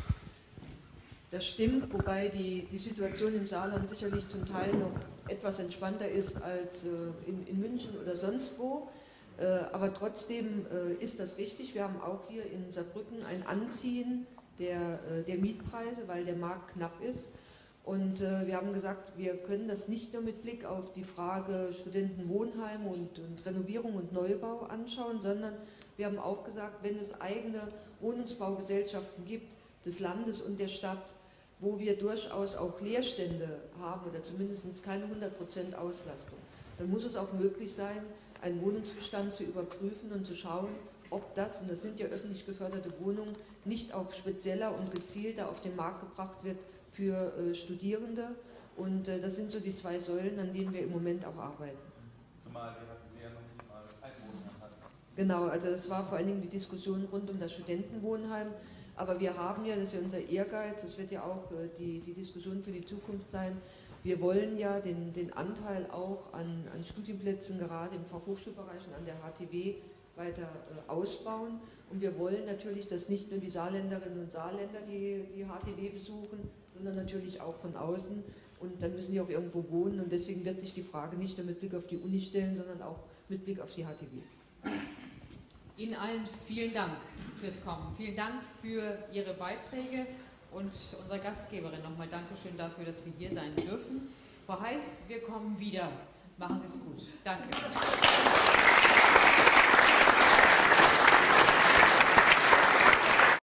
Das stimmt, wobei die Situation im Saarland sicherlich zum Teil noch etwas entspannter ist als in München oder sonst wo. Aber trotzdem ist das richtig. Wir haben auch hier in Saarbrücken ein Anziehen der Mietpreise, weil der Markt knapp ist. Und wir haben gesagt, wir können das nicht nur mit Blick auf die Frage Studentenwohnheim und Renovierung und Neubau anschauen, sondern wir haben auch gesagt, wenn es eigene Wohnungsbaugesellschaften gibt, des Landes und der Stadt, wo wir durchaus auch Leerstände haben oder zumindest keine 100% Auslastung, dann muss es auch möglich sein, einen Wohnungsbestand zu überprüfen und zu schauen, ob das, und das sind ja öffentlich geförderte Wohnungen, nicht auch spezieller und gezielter auf den Markt gebracht wird für Studierende. Und das sind so die zwei Säulen, an denen wir im Moment auch arbeiten. Zumal wir hatten ja noch mal Altwohnheim hatten. Genau, also das war vor allen Dingen die Diskussion rund um das Studentenwohnheim. Aber wir haben ja, das ist ja unser Ehrgeiz, das wird ja auch die Diskussion für die Zukunft sein, wir wollen ja den Anteil auch an Studienplätzen, gerade im Fachhochschulbereich und an der HTW, weiter ausbauen. Und wir wollen natürlich, dass nicht nur die Saarländerinnen und Saarländer die HTW besuchen, sondern natürlich auch von außen. Und dann müssen die auch irgendwo wohnen. Und deswegen wird sich die Frage nicht nur mit Blick auf die Uni stellen, sondern auch mit Blick auf die HTW. Ihnen allen vielen Dank fürs Kommen. Vielen Dank für Ihre Beiträge und unserer Gastgeberin nochmal Dankeschön dafür, dass wir hier sein dürfen. Frau Heist, wir kommen wieder. Machen Sie es gut. Danke.